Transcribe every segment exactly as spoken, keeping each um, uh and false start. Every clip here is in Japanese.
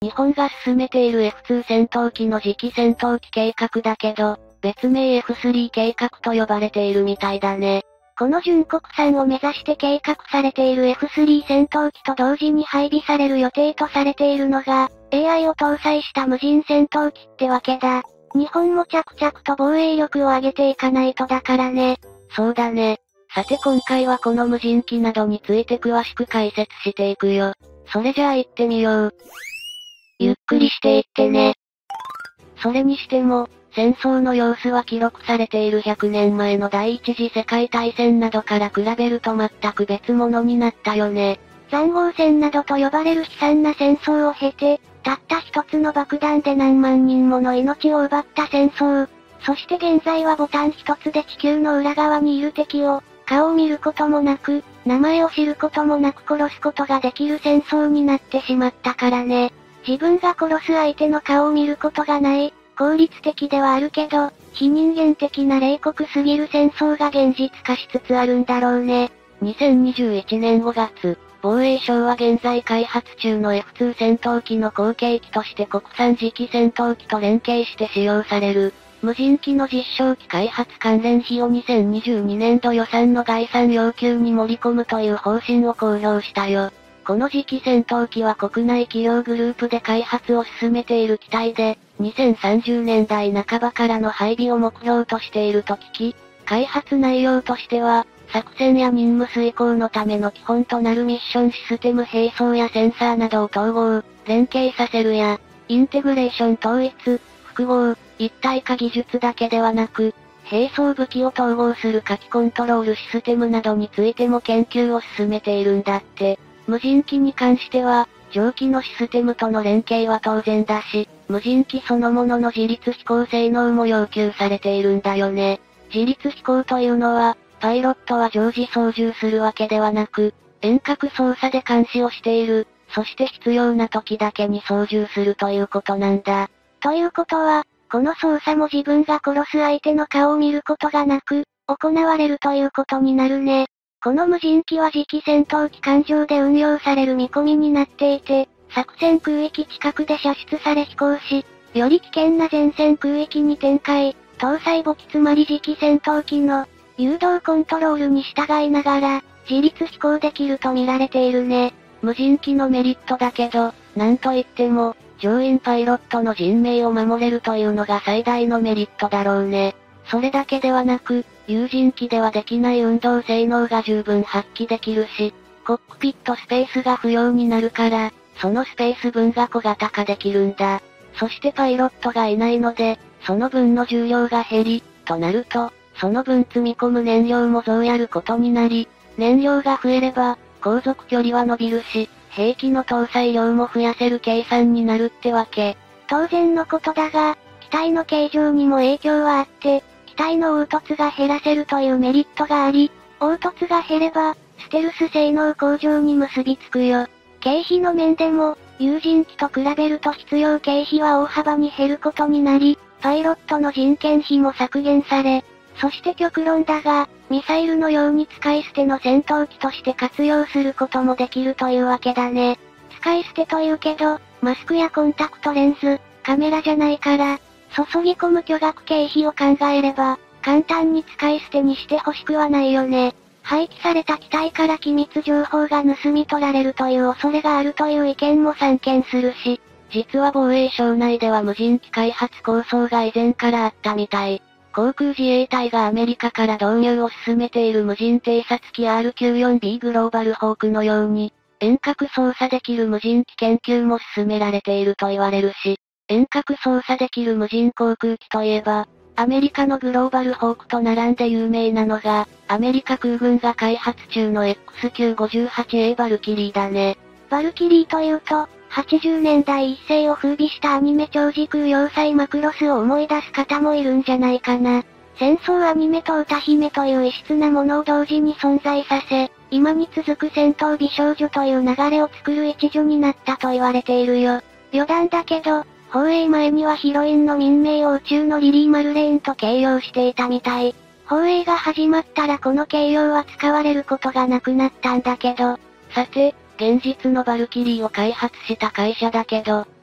日本が進めている エフツー 戦闘機の次期戦闘機計画だけど、別名 エフスリー 計画と呼ばれているみたいだね。 この純国産を目指して計画されている エフスリー 戦闘機と同時に配備される予定とされているのが、エーアイ を搭載した無人戦闘機ってわけだ。日本も着々と防衛力を上げていかないとだからね。 そうだね。さて今回はこの無人機などについて詳しく解説していくよ。それじゃあ行ってみよう。 ゆっくりしていってね。 それにしても、戦争の様子は記録されているひゃくねんまえの第一次世界大戦などから比べると全く別物になったよね。 塹壕戦などと呼ばれる悲惨な戦争を経て、たった一つの爆弾で何万人もの命を奪った戦争。そして現在はボタン一つで地球の裏側にいる敵を、顔を見ることもなく、名前を知ることもなく殺すことができる戦争になってしまったからね。自分が殺す相手の顔を見ることがない、効率的ではあるけど、非人間的な冷酷すぎる戦争が現実化しつつあるんだろうね。 にせんにじゅういちねんごがつ、防衛省は現在開発中の エフツー 戦闘機の後継機として国産次期戦闘機と連携して使用される、無人機の実証機開発関連費をにせんにじゅうにねんど予算の概算要求に盛り込むという方針を公表したよ。この次期戦闘機は国内企業グループで開発を進めている機体で、にせんさんじゅうねんだいなかばからの配備を目標としていると聞き、開発内容としては、作戦や任務遂行のための基本となるミッションシステム並走やセンサーなどを統合、連携させるや、インテグレーション統一、複合、一体化技術だけではなく、並走武器を統合する火器コントロールシステムなどについても研究を進めているんだって。無人機に関しては、蒸気のシステムとの連携は当然だし、無人機そのものの自律飛行性能も要求されているんだよね。自律飛行というのは、パイロットは常時操縦するわけではなく、遠隔操作で監視をしている、そして必要な時だけに操縦するということなんだ。 ということは、この操作も自分が殺す相手の顔を見ることがなく、行われるということになるね。この無人機は次期戦闘機艦上で運用される見込みになっていて、作戦空域近くで射出され飛行し、より危険な前線空域に展開、搭載母機つまり次期戦闘機の誘導コントロールに従いながら、自律飛行できると見られているね。 無人機のメリットだけど、なんといっても、乗員パイロットの人命を守れるというのが最大のメリットだろうね。それだけではなく、有人機ではできない運動性能が十分発揮できるし、コックピットスペースが不要になるから、そのスペース分が小型化できるんだ。そしてパイロットがいないので、その分の重量が減り、となると、その分積み込む燃料も増やることになり、燃料が増えれば、航続距離は伸びるし、兵器の搭載量も増やせる計算になるってわけ。 当然のことだが、機体の形状にも影響はあって、機体の凹凸が減らせるというメリットがあり、凹凸が減れば、ステルス性能向上に結びつくよ。経費の面でも、有人機と比べると必要経費は大幅に減ることになり、パイロットの人件費も削減され、そして極論だが、ミサイルのように使い捨ての戦闘機として活用することもできるというわけだね。使い捨てというけど、マスクやコンタクトレンズ、カメラじゃないから、注ぎ込む巨額経費を考えれば、簡単に使い捨てにしてほしくはないよね。廃棄された機体から機密情報が盗み取られるという恐れがあるという意見も散見するし、 実は防衛省内では無人機開発構想が以前からあったみたい。航空自衛隊がアメリカから導入を進めている無人偵察機 アールきゅうじゅうよんビー グローバルホークのように、遠隔操作できる無人機研究も進められていると言われるし、遠隔操作できる無人航空機といえば、アメリカのグローバルホークと並んで有名なのが、アメリカ空軍が開発中の エックスきゅうごはちエー バルキリーだね。 バルキリーというと、はちじゅうねんだい一世を風靡したアニメ超時空要塞マクロスを思い出す方もいるんじゃないかな。戦争アニメと歌姫という異質なものを同時に存在させ、今に続く戦闘美少女という流れを作る一助になったと言われているよ。余談だけど、放映前にはヒロインの民名を宇宙のリリー・マルレーンと形容していたみたい。放映が始まったらこの形容は使われることがなくなったんだけど。 さて、現実のバルキリーを開発した会社だけど、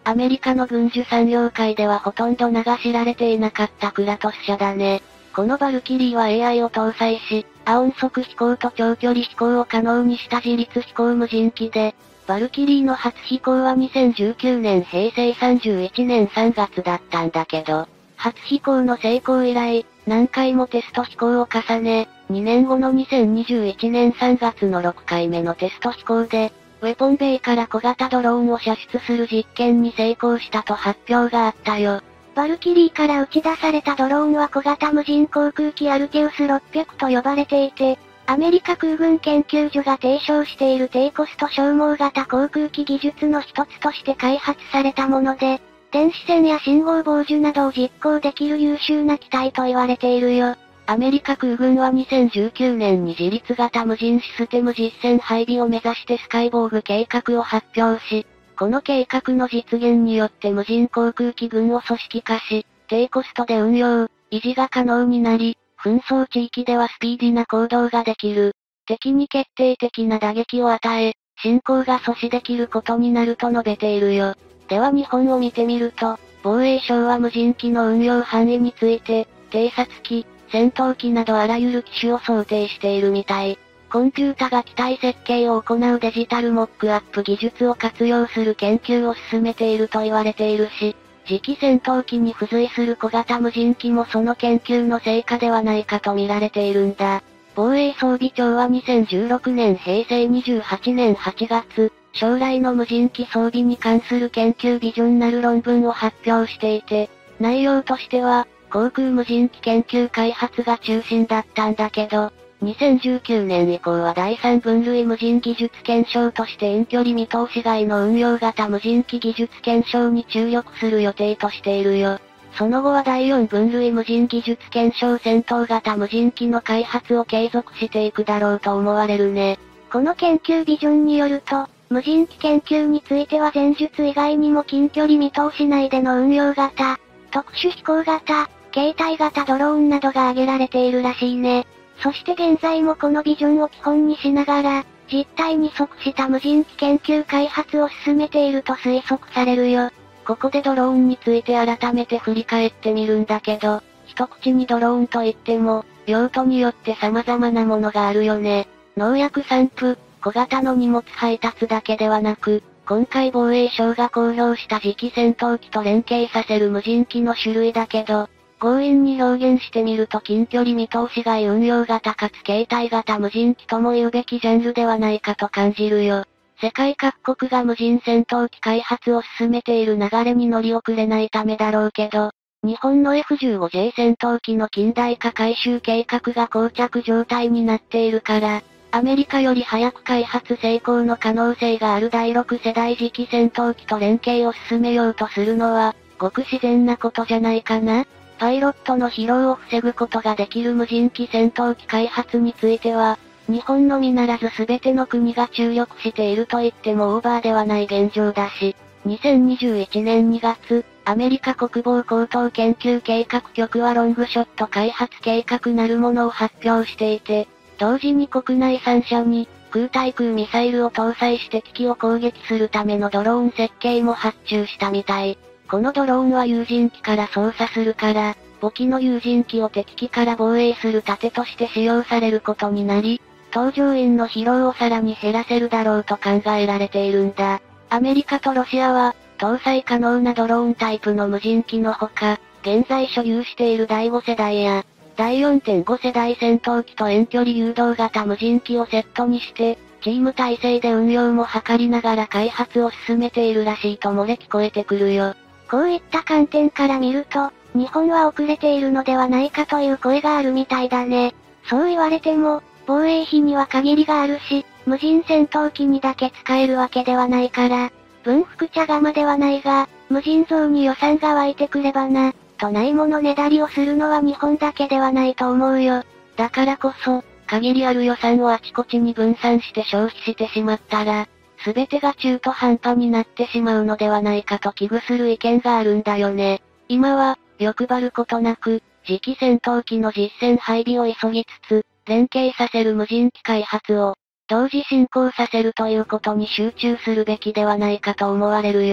アメリカの軍需産業界ではほとんど名が知られていなかったクラトス社だね。このバルキリーは エーアイ を搭載し、亜音速飛行と長距離飛行を可能にした自律飛行無人機で、バルキリーの初飛行はにせんじゅうきゅうねんへいせいさんじゅういちねんさんがつだったんだけど、初飛行の成功以来、何回もテスト飛行を重ね、にねんごのにせんにじゅういちねんさんがつのろっかいめのテスト飛行で、ウェポンベイから小型ドローンを射出する実験に成功したと発表があったよ。 バルキリーから打ち出されたドローンは小型無人航空機アルテウスろっぴゃくと呼ばれていて、アメリカ空軍研究所が提唱している低コスト消耗型航空機技術の一つとして開発されたもので、電子戦や信号傍受などを実行できる優秀な機体と言われているよ。 アメリカ空軍はにせんじゅうきゅうねんに自律型無人システム実戦配備を目指してスカイボーグ計画を発表し、この計画の実現によって無人航空機群を組織化し、低コストで運用、維持が可能になり、紛争地域ではスピーディな行動ができる。敵に決定的な打撃を与え、侵攻が阻止できることになると述べているよ。では日本を見てみると、防衛省は無人機の運用範囲について、偵察機、戦闘機などあらゆる機種を想定しているみたい。コンピュータが機体設計を行うデジタルモックアップ技術を活用する研究を進めていると言われているし、次期戦闘機に付随する小型無人機もその研究の成果ではないかと見られているんだ。防衛装備庁はにせんじゅうろくねんへいせいにじゅうはちねんはちがつ、将来の無人機装備に関する研究ビジョンなる論文を発表していて、内容としては、航空無人機研究開発が中心だったんだけど、にせんじゅうきゅうねん以降はだいさん分類無人技術検証として遠距離見通し外の運用型無人機技術検証に注力する予定としているよ。その後はだいよん分類無人技術検証戦闘型無人機の開発を継続していくだろうと思われるね。 この研究ビジョンによると、無人機研究については前述以外にも近距離見通し内での運用型、特殊飛行型、携帯型ドローンなどが挙げられているらしいね。そして現在もこのビジョンを基本にしながら、実態に即した無人機研究開発を進めていると推測されるよ。 ここでドローンについて改めて振り返ってみるんだけど、一口にドローンといっても、用途によって様々なものがあるよね。農薬散布、小型の荷物配達だけではなく、今回防衛省が公表した次期戦闘機と連携させる無人機の種類だけど、強引に表現してみると近距離見通し外運用型かつ携帯型無人機とも言うべきジャンルではないかと感じるよ。世界各国が無人戦闘機開発を進めている流れに乗り遅れないためだろうけど、日本の エフじゅうごジェー 戦闘機の近代化改修計画が膠着状態になっているから、アメリカより早く開発成功の可能性があるだいろく世代次期戦闘機と連携を進めようとするのは、ごく自然なことじゃないかな。パイロットの疲労を防ぐことができる無人機戦闘機開発については、日本のみならず全ての国が注力していると言ってもオーバーではない現状だし、にせんにじゅういちねんにがつ、アメリカ国防高等研究計画局はロングショット開発計画なるものを発表していて、同時に国内さんしゃに、空対空ミサイルを搭載して敵を攻撃するためのドローン設計も発注したみたい。このドローンは有人機から操作するから、母機の有人機を敵機から防衛する盾として使用されることになり、搭乗員の疲労をさらに減らせるだろうと考えられているんだ。アメリカとロシアは、搭載可能なドローンタイプの無人機のほか、現在所有しているだいご世代や、だい よんてんご 世代戦闘機と遠距離誘導型無人機をセットにして、チーム体制で運用も図りながら開発を進めているらしいと漏れ聞こえてくるよ。 こういった観点から見ると、日本は遅れているのではないかという声があるみたいだね。そう言われても、防衛費には限りがあるし、無人戦闘機にだけ使えるわけではないから、文福茶釜ではないが、無尽蔵に予算が湧いてくればな、とないものねだりをするのは日本だけではないと思うよ。 だからこそ、限りある予算をあちこちに分散して消費してしまったら、すべてが中途半端になってしまうのではないかと危惧する意見があるんだよね。今は、欲張ることなく、次期戦闘機の実戦配備を急ぎつつ、連携させる無人機開発を、同時進行させるということに集中するべきではないかと思われるよ。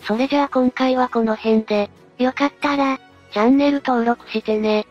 それじゃあ今回はこの辺で、 よかったら、 チャンネル登録してね。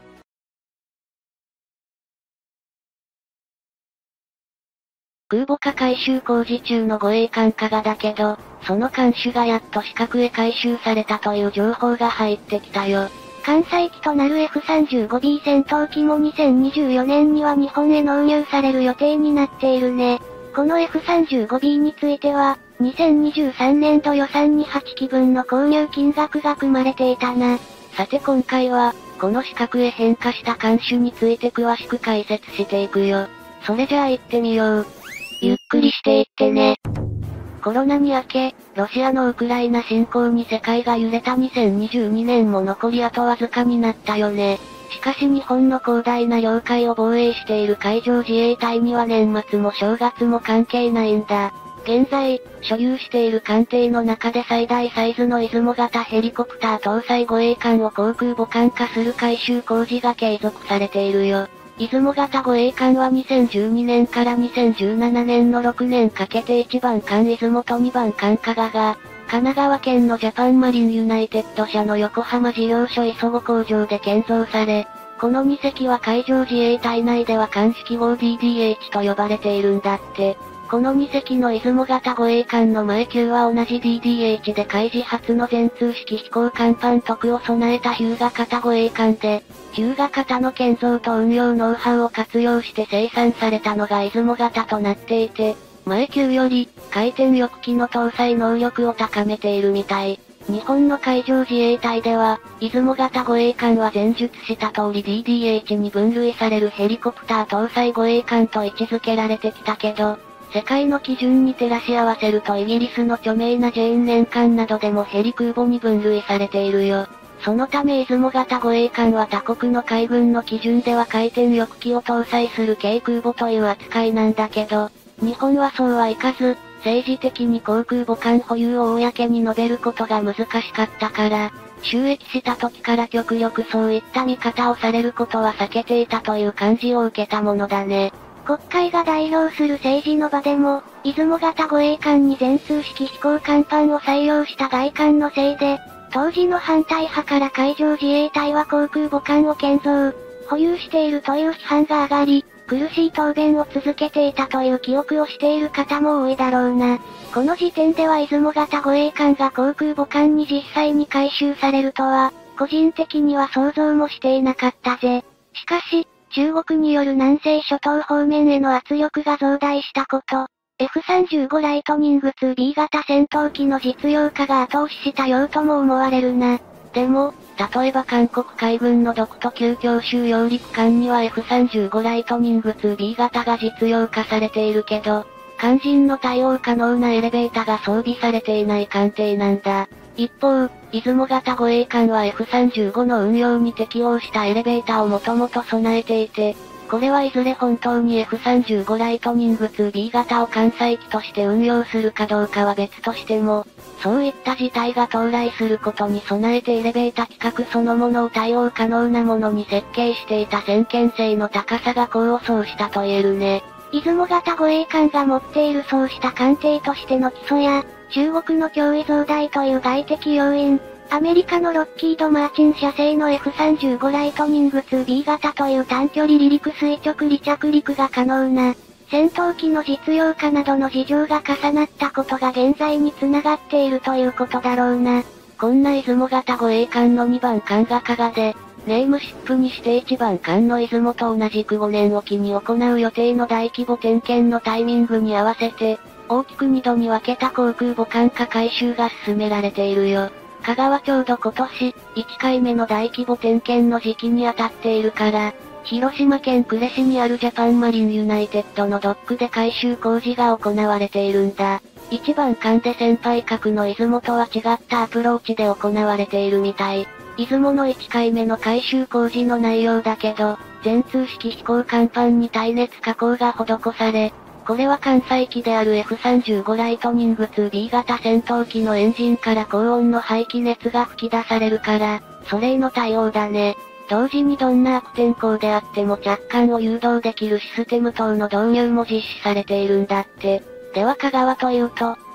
空母化改修工事中の護衛艦加賀だけど、その艦首がやっと四角へ改修されたという情報が入ってきたよ。 艦載機となる エフさんじゅうごビー 戦闘機もにせんにじゅうよねんには日本へ納入される予定になっているね。この エフさんじゅうごビー については、にせんにじゅうさんねんど予算にはちきぶんの購入金額が組まれていたな。 さて今回は、この四角へ変化した艦首について詳しく解説していくよ。それじゃあ行ってみよう。 ゆっくりしていってね。 コロナに明け、ロシアのウクライナ侵攻に世界が揺れたにせんにじゅうにねんも残りあとわずかになったよね。しかし日本の広大な領海を防衛している海上自衛隊には年末も正月も関係ないんだ。現在、所有している艦艇の中で最大サイズの出雲型ヘリコプター搭載護衛艦を航空母艦化する改修工事が継続されているよ。出雲型護衛艦はにせんじゅうにねんからにせんじゅうななねんのろくねんかけていちばん艦出雲とにばん艦加賀が、神奈川県のジャパンマリンユナイテッド社の横浜事業所磯子工場で建造され、このに隻は海上自衛隊内では艦式号 ディーディーエイチ と呼ばれているんだって。このに隻の出雲型護衛艦の前級は同じ ディーディーエイチ で海自初の全通式飛行甲板特を備えた日向型護衛艦で、日向型の建造と運用ノウハウを活用して生産されたのが出雲型となっていて、前級より回転翼機の搭載能力を高めているみたい。日本の海上自衛隊では、出雲型護衛艦は前述した通り ディーディーエイチ に分類されるヘリコプター搭載護衛艦と位置づけられてきたけど、世界の基準に照らし合わせるとイギリスの著名なジェーン年間などでもヘリ空母に分類されているよ。そのため出雲型護衛艦は他国の海軍の基準では回転翼機を搭載する軽空母という扱いなんだけど、日本はそうはいかず、政治的に航空母艦保有を公に述べることが難しかったから、就役した時から極力そういった見方をされることは避けていたという感じを受けたものだね。 国会が代表する政治の場でも、出雲型護衛艦に全通式飛行甲板を採用した外観のせいで、当時の反対派から海上自衛隊は航空母艦を建造、保有しているという批判が上がり、苦しい答弁を続けていたという記憶をしている方も多いだろうな。この時点では出雲型護衛艦が航空母艦に実際に改修されるとは、個人的には想像もしていなかったぜ。しかし、中国による南西諸島方面への圧力が増大したこと、エフさんじゅうご ライトニング ツービー 型戦闘機の実用化が後押ししたようとも思われるな。 でも、例えば韓国海軍の独都級強襲揚陸艦には エフさんじゅうご ライトニング ツービー 型が実用化されているけど、艦人の対応可能なエレベータが装備されていない艦艇なんだ。一方、出雲型護衛艦は エフさんじゅうご の運用に適応したエレベータをもともと備えていて、これはいずれ本当に エフさんじゅうご ライトニング ツービー 型を艦載機として運用するかどうかは別としても、そういった事態が到来することに備えてエレベータ規格そのものを対応可能なものに設計していた先見性の高さが功を奏したと言えるね。 出雲型護衛艦が持っているそうした艦艇としての基礎や、中国の脅威増大という外的要因、アメリカのロッキード・マーチン社製の エフさんじゅうご ライトニング ツービー 型という短距離離陸垂直離着陸が可能な、戦闘機の実用化などの事情が重なったことが現在に繋がっているということだろうな。 こんな出雲型護衛艦のにばん艦が加賀で、ネームシップにしていちばん艦の出雲と同じくごねんおきに行う予定の大規模点検のタイミングに合わせて、大きくにどに分けた航空母艦化改修が進められているよ。加賀はちょうど今年、いっかいめの大規模点検の時期に当たっているから、広島県呉市にあるジャパンマリンユナイテッドのドックで改修工事が行われているんだ。いちばん艦で先輩格の出雲とは違ったアプローチで行われているみたい。出雲のいっかいめの改修工事の内容だけど、全通式飛行甲板に耐熱加工が施され、これは艦載機である エフさんじゅうご ライトニング ツービー 型戦闘機のエンジンから高温の排気熱が吹き出されるから、それへの対応だね。同時にどんな悪天候であっても着艦を誘導できるシステム等の導入も実施されているんだって。では加賀はというと、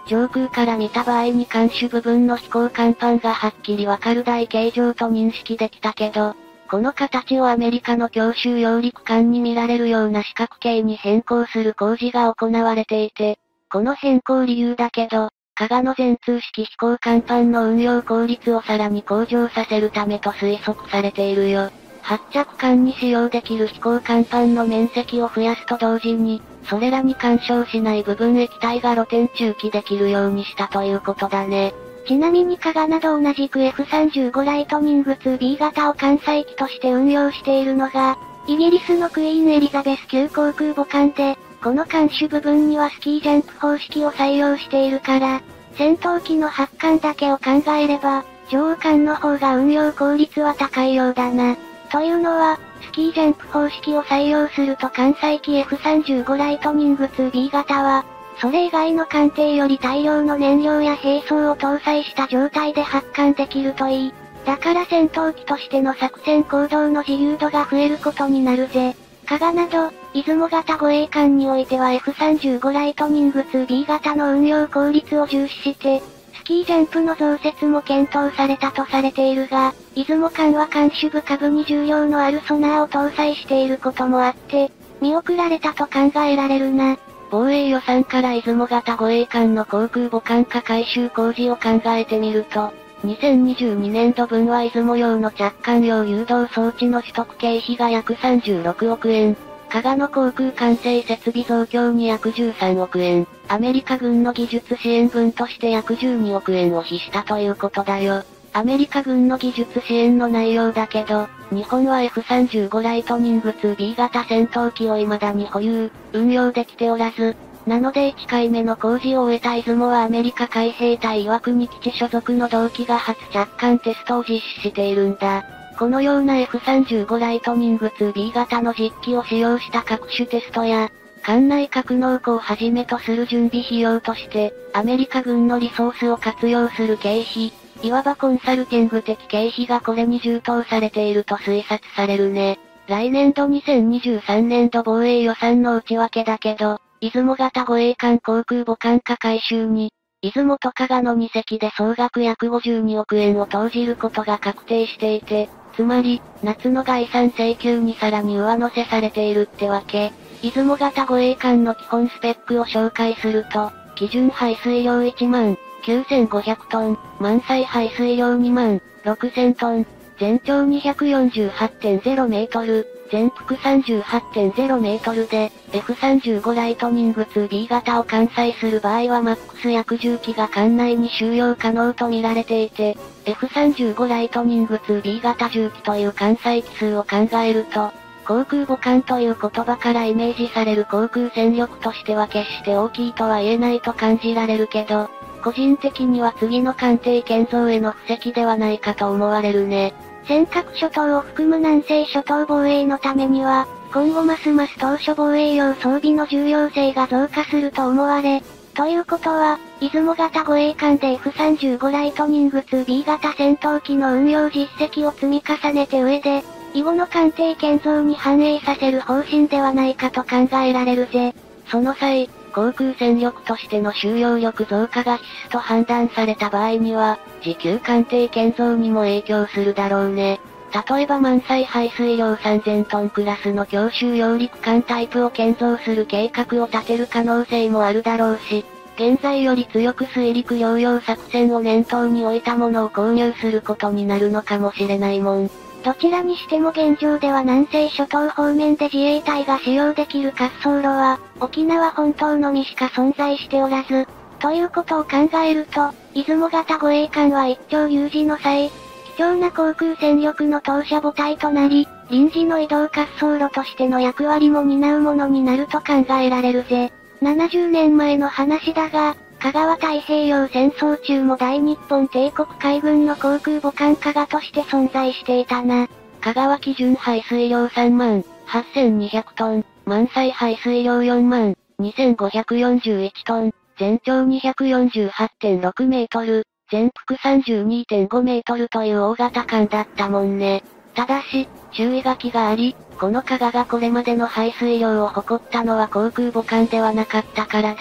上空から見た場合に艦首部分の飛行甲板がはっきりわかる台形状と認識できたけど、この形をアメリカの強襲揚陸艦に見られるような四角形に変更する工事が行われていて、この変更理由だけど、加賀の全通式飛行甲板の運用効率をさらに向上させるためと推測されているよ。発着艦に使用できる飛行甲板の面積を増やすと同時に、それらに干渉しない部分液体が露天駐機できるようにしたということだね。 ちなみに加賀など同じく エフさんじゅうご ライトニング ツービー 型を艦載機として運用しているのが、イギリスのクイーンエリザベス級航空母艦で、この艦首部分にはスキージャンプ方式を採用しているから、戦闘機の発艦だけを考えれば、乗王艦の方が運用効率は高いようだな。というのは、スキージャンプ方式を採用すると艦載機 エフさんじゅうご ライトニング ツービー 型は、それ以外の艦艇より大量の燃料や兵装を搭載した状態で発艦できるといい。だから戦闘機としての作戦行動の自由度が増えることになるぜ。加賀など、出雲型護衛艦においては エフさんじゅうご ライトニング ツービー 型の運用効率を重視して、スキージャンプの増設も検討されたとされているが、出雲艦は艦首部下部に重量のあるソナーを搭載していることもあって、見送られたと考えられるな。 防衛予算から出雲型護衛艦の航空母艦化改修工事を考えてみると、にせんにじゅうにねん度分は出雲用の着艦用誘導装置の取得経費が約さんじゅうろくおくえん、加賀の航空管制設備増強に約じゅうさんおくえん、アメリカ軍の技術支援分として約じゅうにおくえんを費したということだよ。アメリカ軍の技術支援の内容だけど、日本は エフさんじゅうご ライトニング ツービー 型戦闘機を未だに保有、運用できておらず、なのでいっかいめの工事を終えた出雲はアメリカ海兵隊岩国基地所属の同機が初着艦テストを実施しているんだ。このような エフさんじゅうご ライトニング ツービー 型の実機を使用した各種テストや、艦内格納庫をはじめとする準備費用として、アメリカ軍のリソースを活用する経費、いわばコンサルティング的経費がこれに充当されていると推察されるね。来年度にせんにじゅうさんねん度防衛予算の内訳だけど、出雲型護衛艦航空母艦化改修に、出雲と加賀のに隻で総額約ごじゅうにおくえんを投じることが確定していて、つまり、夏の概算請求にさらに上乗せされているってわけ。出雲型護衛艦の基本スペックを紹介すると、基準排水量いちまんきゅうせんごひゃくトン、満載排水量にまんろくせんトン、全長 にひゃくよんじゅうはちてんゼロメートル、全幅 さんじゅうはちてんゼロメートルで、エフさんじゅうご ライトニング ツービー 型を艦載する場合はマックス約じゅう機が艦内に収容可能と見られていて、エフさんじゅうご ライトニング ツービー 型じゅう機という艦載機数を考えると、航空母艦という言葉からイメージされる航空戦力としては決して大きいとは言えないと感じられるけど、個人的には次の艦艇建造への布石ではないかと思われるね。 尖閣諸島を含む南西諸島防衛のためには、今後ますます当初防衛用装備の重要性が増加すると思われ、ということは、出雲型護衛艦で エフさんじゅうご ライトニング ツービー 型戦闘機の運用実績を積み重ねて上で、以後の艦艇建造に反映させる方針ではないかと考えられるぜ。 その際、航空戦力としての収容力増加が必須と判断された場合には、持久艦艇建造にも影響するだろうね。例えば満載排水量さんぜんトンクラスの強襲揚陸艦タイプを建造する計画を立てる可能性もあるだろうし、現在より強く水陸両用作戦を念頭に置いたものを購入することになるのかもしれないもん。 どちらにしても現状では南西諸島方面で自衛隊が使用できる滑走路は、沖縄本島のみしか存在しておらず、ということを考えると、出雲型護衛艦は一朝有事の際、貴重な航空戦力の投射母体となり、臨時の移動滑走路としての役割も担うものになると考えられるぜ。ななじゅうねんまえの話だが、香川太平洋戦争中も大日本帝国海軍の航空母艦加賀として存在していたな。 香川基準排水量さんまんはっせんにひゃくトン、満載排水量よんまんにせんごひゃくよんじゅういちトン、全長 にひゃくよんじゅうはちてんろくメートル、全幅 さんじゅうにてんごメートルという大型艦だったもんね。ただし、注意書きがあり、この加賀がこれまでの排水量を誇ったのは航空母艦ではなかったからで、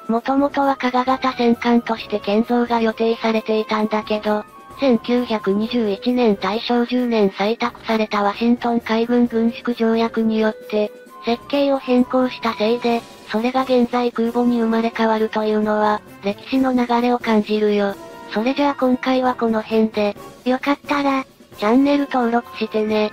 もともとは加賀型戦艦として建造が予定されていたんだけど、せんきゅうひゃくにじゅういちねん大正じゅうねん採択されたワシントン海軍軍縮条約によって、設計を変更したせいで、それが現在空母に生まれ変わるというのは、歴史の流れを感じるよ。それじゃあ今回はこの辺で、 よかったら、 チャンネル登録してね。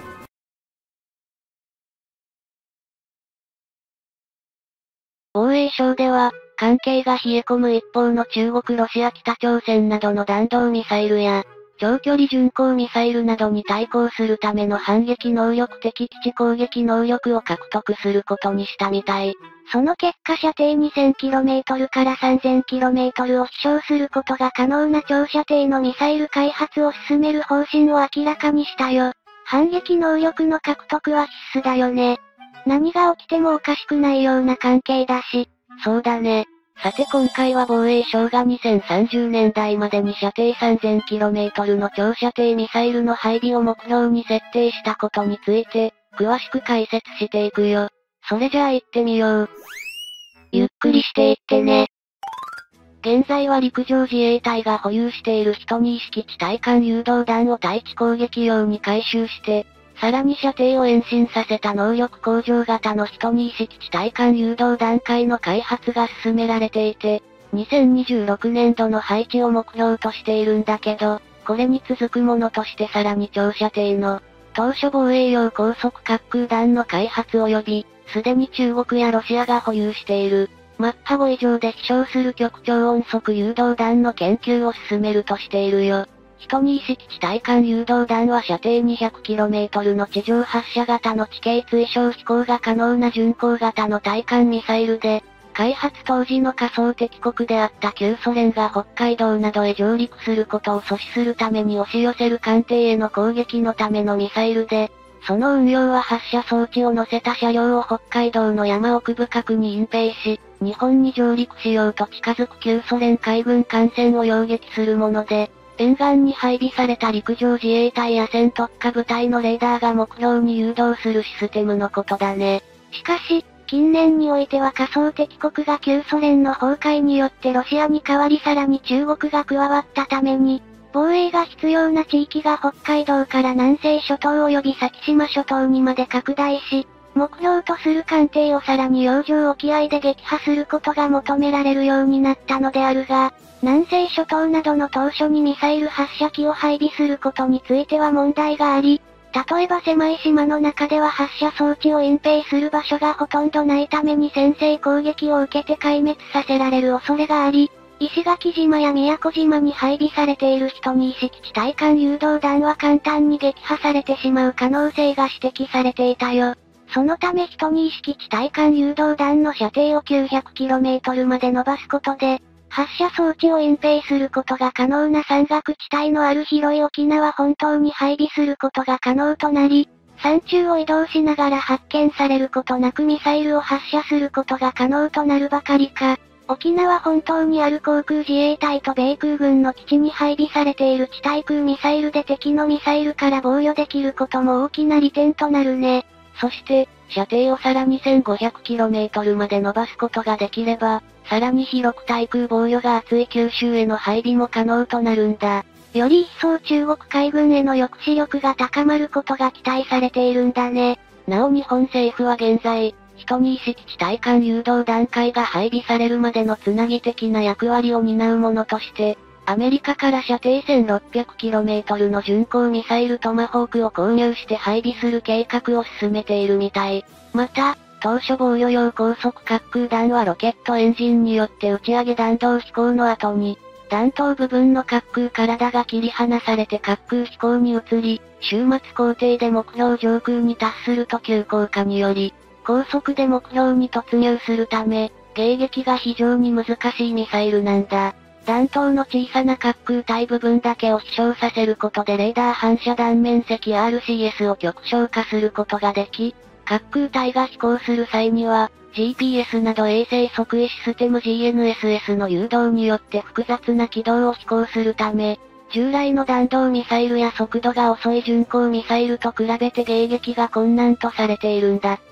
防衛省では、関係が冷え込む一方の中国ロシア北朝鮮などの弾道ミサイルや、長距離巡航ミサイルなどに対抗するための反撃能力的基地攻撃能力を獲得することにしたみたい。 その結果射程 にせんキロメートル から さんぜんキロメートル を飛翔することが可能な長射程のミサイル開発を進める方針を明らかにしたよ。反撃能力の獲得は必須だよね。何が起きてもおかしくないような関係だし。 そうだね。さて今回は防衛省がにせんさんじゅうねんだいまでに射程 さんぜんキロメートル の長射程ミサイルの配備を目標に設定したことについて、詳しく解説していくよ。それじゃあ行ってみよう。ゆっくりしていってね。現在は陸上自衛隊が保有しているひとに式地対艦誘導弾を対地攻撃用に改修して、さらに射程を延伸させた能力向上型のひとに式地対艦誘導弾階の開発が進められていて、にせんにじゅうろくねんどの配置を目標としているんだけど、これに続くものとしてさらに長射程の、当初防衛用高速滑空弾の開発及び、すでに中国やロシアが保有している、マッハご以上で飛翔する極超音速誘導弾の研究を進めるとしているよ。ひとに式地対艦誘導弾は射程 にひゃくキロメートル の地上発射型の地形追衝飛行が可能な巡航型の対艦ミサイルで、開発当時の仮想敵国であった旧ソ連が北海道などへ上陸することを阻止するために押し寄せる艦艇への攻撃のためのミサイルで、その運用は発射装置を乗せた車両を北海道の山奥深くに隠蔽し、日本に上陸しようと近づく旧ソ連海軍艦船を擁撃するもので、沿岸に配備された陸上自衛隊や戦特化部隊のレーダーが目標に誘導するシステムのことだね。 しかし、近年においては仮想敵国が旧ソ連の崩壊によってロシアに代わりさらに中国が加わったために、防衛が必要な地域が北海道から南西諸島及び先島諸島にまで拡大し、目標とする艦艇をさらに洋上沖合で撃破することが求められるようになったのであるが、南西諸島などの当初にミサイル発射機を配備することについては問題があり、例えば狭い島の中では発射装置を隠蔽する場所がほとんどないために先制攻撃を受けて壊滅させられる恐れがあり、石垣島や宮古島に配備されているひとに式地対艦誘導弾は簡単に撃破されてしまう可能性が指摘されていたよ。そのためひとに式地対艦誘導弾の射程を きゅうひゃくキロメートル まで伸ばすことで、発射装置を隠蔽することが可能な山岳地帯のある広い沖縄本島に配備することが可能となり、山中を移動しながら発見されることなくミサイルを発射することが可能となるばかりか、沖縄本島にある航空自衛隊と米空軍の基地に配備されている地対空ミサイルで敵のミサイルから防御できることも大きな利点となるね。 そして、射程をさらに せんごひゃくキロメートル まで伸ばすことができれば、さらに広く対空防御が厚い九州への配備も可能となるんだ。 より一層中国海軍への抑止力が高まることが期待されているんだね。 なお日本政府は現在、ひとに式地対艦誘導弾階が配備されるまでのつなぎ的な役割を担うものとして、アメリカから射程 せんろっぴゃくキロメートル の巡航ミサイルトマホークを購入して配備する計画を進めているみたい。また、当初防御用高速滑空弾はロケットエンジンによって打ち上げ弾道飛行の後に、弾頭部分の滑空体が切り離されて滑空飛行に移り、終末工程で目標上空に達すると急降下により、高速で目標に突入するため、迎撃が非常に難しいミサイルなんだ。弾頭の小さな滑空体部分だけを飛翔させることでレーダー反射断面積 アールシーエス を極小化することができ、滑空体が飛行する際には、ジーピーエス など衛星測位システム ジーエヌエスエス の誘導によって複雑な軌道を飛行するため、従来の弾道ミサイルや速度が遅い巡航ミサイルと比べて迎撃が困難とされているんだって。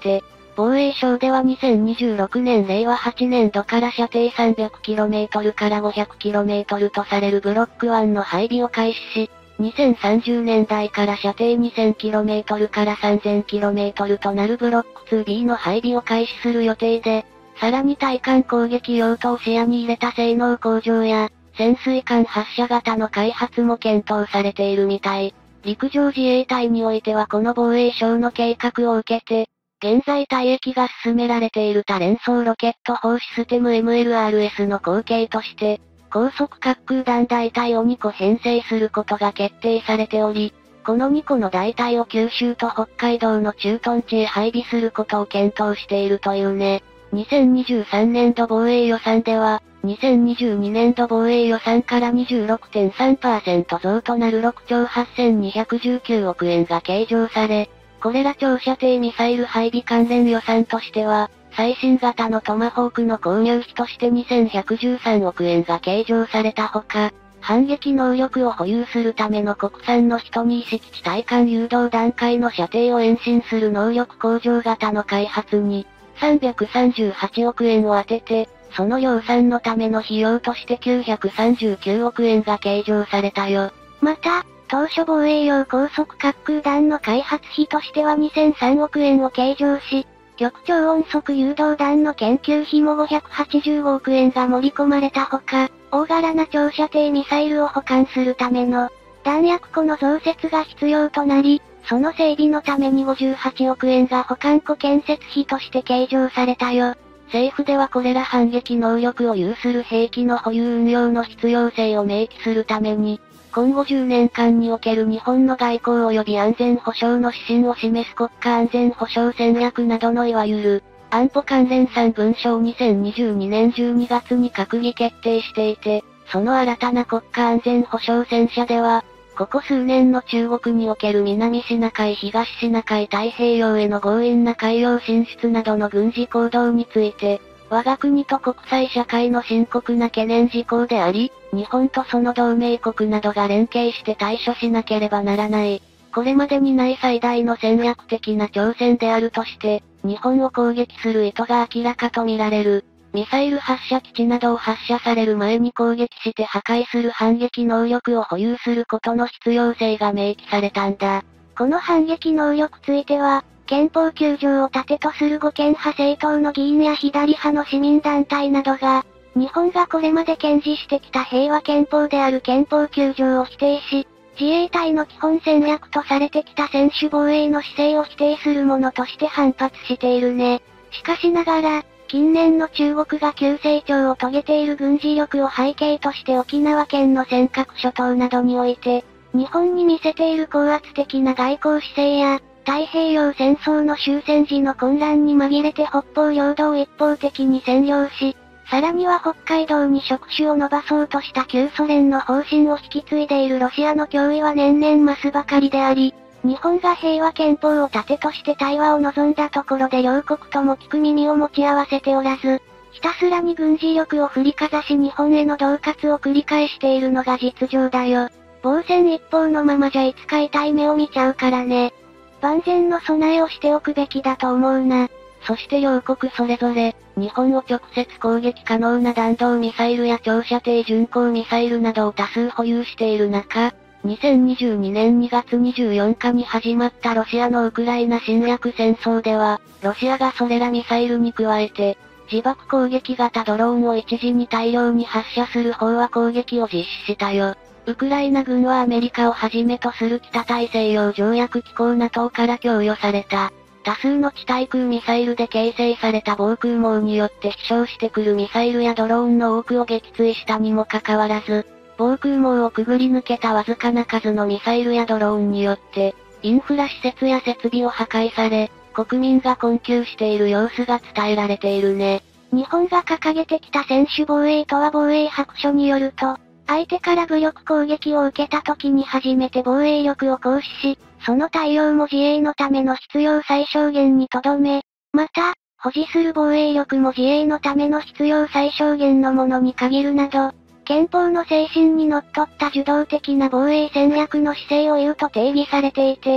防衛省ではにせんにじゅうろくねんれいわはちねんどから射程 さんびゃくキロメートル から ごひゃくキロメートル とされるブロックワンの配備を開始し、にせんさんじゅうねんだいから射程 にせんキロメートル から さんぜんキロメートル となるブロック ツービー の配備を開始する予定で、さらに対艦攻撃用途を視野に入れた性能向上や、潜水艦発射型の開発も検討されているみたい。陸上自衛隊においてはこの防衛省の計画を受けて、現在退役が進められている多連装ロケット砲システム エムエルアールエス の後継として、高速滑空弾大隊をにこ編成することが決定されており、このにこの大隊を九州と北海道の駐屯地へ配備することを検討しているというね。にせんにじゅうさんねんど防衛予算では、にせんにじゅうにねんど防衛予算から にじゅうろくてんさんパーセント 増となるろくちょうはっせんにひゃくじゅうきゅうおくえんが計上され、これら長射程ミサイル配備関連予算としては、最新型のトマホークの購入費としてにせんひゃくじゅうさんおくえんが計上されたほか、反撃能力を保有するための国産のひとに式地対艦誘導段階の射程を延伸する能力向上型の開発に、さんびゃくさんじゅうはちおくえんを充てて、その量産のための費用としてきゅうひゃくさんじゅうきゅうおくえんが計上されたよ。 また、当初防衛用高速滑空弾の開発費としてはにせんさんおくえんを計上し、極超音速誘導弾の研究費もごひゃくはちじゅうごおくえんが盛り込まれたほか、大柄な長射程ミサイルを保管するための弾薬庫の増設が必要となり、その整備のためにごじゅうはちおくえんが保管庫建設費として計上されたよ。 政府ではこれら反撃能力を有する兵器の保有運用の必要性を明記するために、今後じゅうねんかんにおける日本の外交及び安全保障の指針を示す国家安全保障戦略などのいわゆる、安保関連さんぶんしょうをにせんにじゅうにねんじゅうにがつに閣議決定していて、その新たな国家安全保障戦車では、ここ数年の中国における南シナ海東シナ海太平洋への強引な海洋進出などの軍事行動について、我が国と国際社会の深刻な懸念事項であり、日本とその同盟国などが連携して対処しなければならない。これまでにない最大の戦略的な挑戦であるとして、日本を攻撃する意図が明らかと見られる。ミサイル発射基地などを発射される前に攻撃して破壊する反撃能力を保有することの必要性が明記されたんだ。 この反撃能力ついては、憲法きゅうじょうを盾とする護憲派政党の議員や左派の市民団体などが、日本がこれまで堅持してきた平和憲法である憲法きゅうじょうを否定し、自衛隊の基本戦略とされてきた専守防衛の姿勢を否定するものとして反発しているね。しかしながら、近年の中国が急成長を遂げている軍事力を背景として沖縄県の尖閣諸島などにおいて、日本に見せている高圧的な外交姿勢や、太平洋戦争の終戦時の混乱に紛れて北方領土を一方的に占領し、さらには北海道に触手を伸ばそうとした旧ソ連の方針を引き継いでいるロシアの脅威は年々増すばかりであり、日本が平和憲法を盾として対話を望んだところで両国とも聞く耳を持ち合わせておらず、ひたすらに軍事力を振りかざし日本への恫喝を繰り返しているのが実情だよ。防戦一方のままじゃいつか痛い目を見ちゃうからね。万全の備えをしておくべきだと思うな。 そして両国それぞれ、日本を直接攻撃可能な弾道ミサイルや長射程巡航ミサイルなどを多数保有している中、にせんにじゅうにねんにがつにじゅうよっかに始まったロシアのウクライナ侵略戦争では、ロシアがそれらミサイルに加えて、自爆攻撃型ドローンを一時に大量に発射する飽和攻撃を実施したよ。ウクライナ軍はアメリカをはじめとする北大西洋条約機構 ナトー から供与された。多数の地対空ミサイルで形成された防空網によって飛翔してくるミサイルやドローンの多くを撃墜したにもかかわらず、防空網をくぐり抜けたわずかな数のミサイルやドローンによって、インフラ施設や設備を破壊され、国民が困窮している様子が伝えられているね。 日本が掲げてきた専守防衛とは防衛白書によると、相手から武力攻撃を受けた時に初めて防衛力を行使し、その対応も自衛のための必要最小限にとどめ、また、保持する防衛力も自衛のための必要最小限のものに限るなど、憲法の精神にのっとった受動的な防衛戦略の姿勢を言うと定義されていて、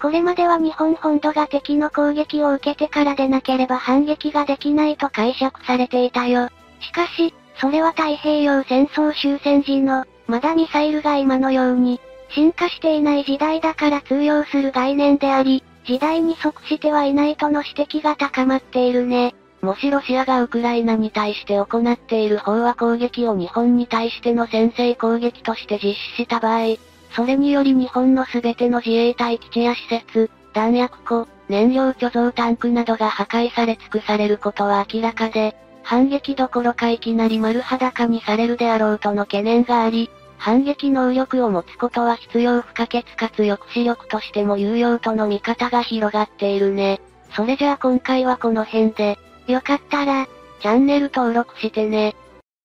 これまでは日本本土が敵の攻撃を受けてからでなければ反撃ができないと解釈されていたよ。しかし、それは太平洋戦争終戦時の、まだミサイルが今のように、進化していない時代だから通用する概念であり、時代に即してはいないとの指摘が高まっているね。 もしロシアがウクライナに対して行っている飽和攻撃を日本に対しての先制攻撃として実施した場合、それにより日本のすべての自衛隊基地や施設、弾薬庫、燃料貯蔵タンクなどが破壊され尽くされることは明らかで、反撃どころかいきなり丸裸にされるであろうとの懸念があり、反撃能力を持つことは必要不可欠かつ抑止力としても有用との見方が広がっているね。それじゃあ今回はこの辺で、 よかったら、 チャンネル登録してね。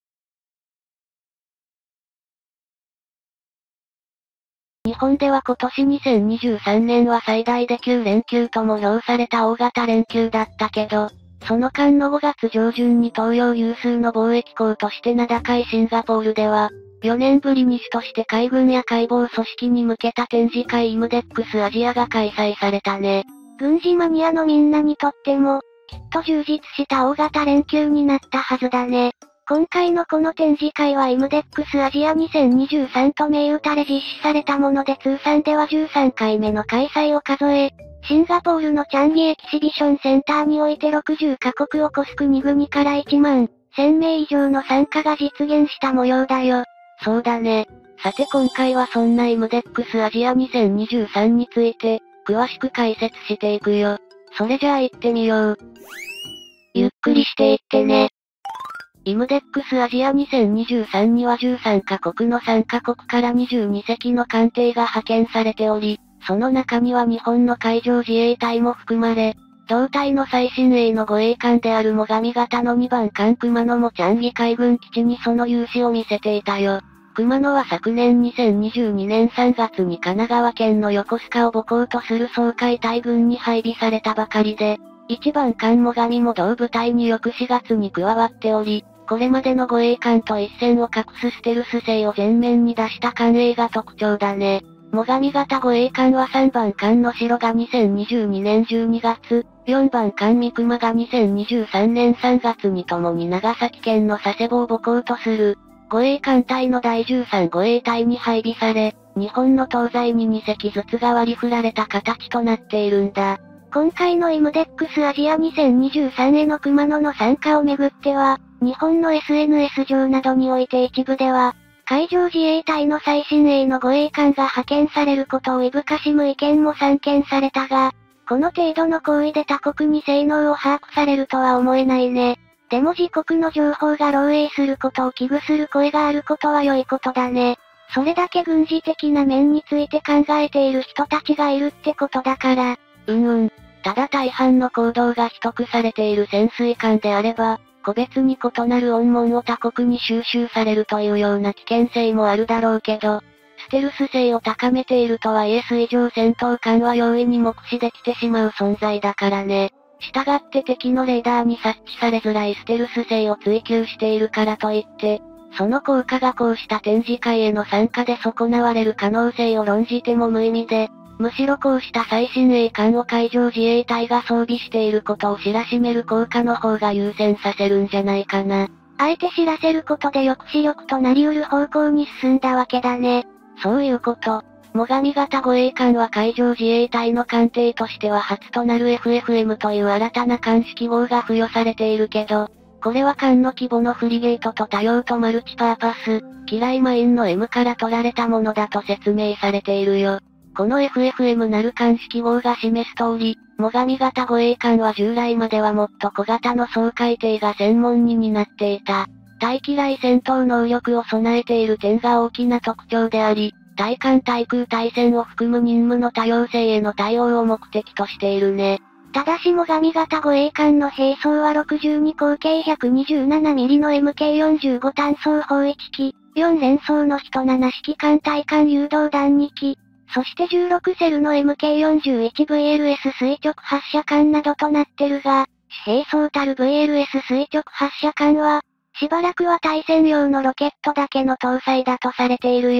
日本では今年にせんにじゅうさんねんは最大できゅうれんきゅうとも評された大型連休だったけど、その間のごがつ上旬に東洋有数の貿易港として名高いシンガポールでは、よねんぶりに主として海軍や海防組織に向けた展示会イムデックスアジアが開催されたね。 軍事マニアのみんなにとっても、きっと充実した大型連休になったはずだね。今回のこの展示会はイムデックスアジアにせんにじゅうさんと銘打たれ実施されたもので通算ではじゅうさんかいめの開催を数え、シンガポールのチャンギエキシビションセンターにおいてろくじゅっかこくを超す国々からいちまんせんめい以上の参加が実現した模様だよ。 そうだね。さて今回はそんなイムデックスアジアにせんにじゅうさんについて、詳しく解説していくよ。それじゃあ行ってみよう。 ゆっくりしていってね。 イムデックスアジアにせんにじゅうさんにはじゅうさんかこくの参加国からにじゅうにせきの艦艇が派遣されており、その中には日本の海上自衛隊も含まれ、同隊の最新鋭の護衛艦である最上型のにばん艦熊野もチャンギ海軍基地にその勇姿を見せていたよ。熊野は昨年にせんにじゅうにねんさんがつに神奈川県の横須賀を母港とする掃海隊軍に配備されたばかりで、いちばん艦最上も同部隊に翌しがつに加わっており、これまでの護衛艦と一線を画すステルス性を前面に出した艦影が特徴だね。最上型護衛艦はさんばん艦の白がにせんにじゅうにねんじゅうにがつ、よんばん艦三熊がにせんにじゅうさんねんさんがつにともに長崎県の佐世保を母港とする、護衛艦隊のだいじゅうさん護衛隊に配備され、日本の東西ににせきずつが割り振られた形となっているんだ。 今回のイムデックスアジアにせんにじゅうさんへの熊野の参加をめぐっては、日本の エスエヌエス 上などにおいて一部では、海上自衛隊の最新鋭の護衛艦が派遣されることをいぶかしむ意見も散見されたが、この程度の行為で他国に性能を把握されるとは思えないね。でも自国の情報が漏洩することを危惧する声があることは良いことだね。それだけ軍事的な面について考えている人たちがいるってことだから。 うんうん。ただ大半の行動が秘匿されている潜水艦であれば、個別に異なる音紋を他国に収集されるというような危険性もあるだろうけど、ステルス性を高めているとはいえ水上戦闘艦は容易に目視できてしまう存在だからね。従って敵のレーダーに察知されづらいステルス性を追求しているからといって、その効果がこうした展示会への参加で損なわれる可能性を論じても無意味で、むしろこうした最新鋭艦を海上自衛隊が装備していることを知らしめる効果の方が優先させるんじゃないかな。 あえて知らせることで抑止力となり得る方向に進んだわけだね。 そういうこと。最上型護衛艦は海上自衛隊の艦艇としては初となる エフエフエム という新たな艦式号が付与されているけど、これは艦の規模のフリゲートと多用途マルチパーパス、機雷マインの エム から取られたものだと説明されているよ。この エフエフエム なる艦式号が示す通り、最上型護衛艦は従来まではもっと小型の掃海艇が専門に担っていた。対機雷戦闘能力を備えている点が大きな特徴であり、対艦対空対戦を含む任務の多様性への対応を目的としているね。 ただし最上型護衛艦の兵装はろくじゅうに口径 ひゃくにじゅうななミリ の エムケーよんじゅうご 単装砲いっき、よん連装のヒトなな式艦対艦誘導弾にき、そしてじゅうろくセルの エムケーよんじゅういちブイエルエス 垂直発射艦などとなってるが、主兵装たる ブイエルエス 垂直発射艦は、しばらくは対戦用のロケットだけの搭載だとされているよ。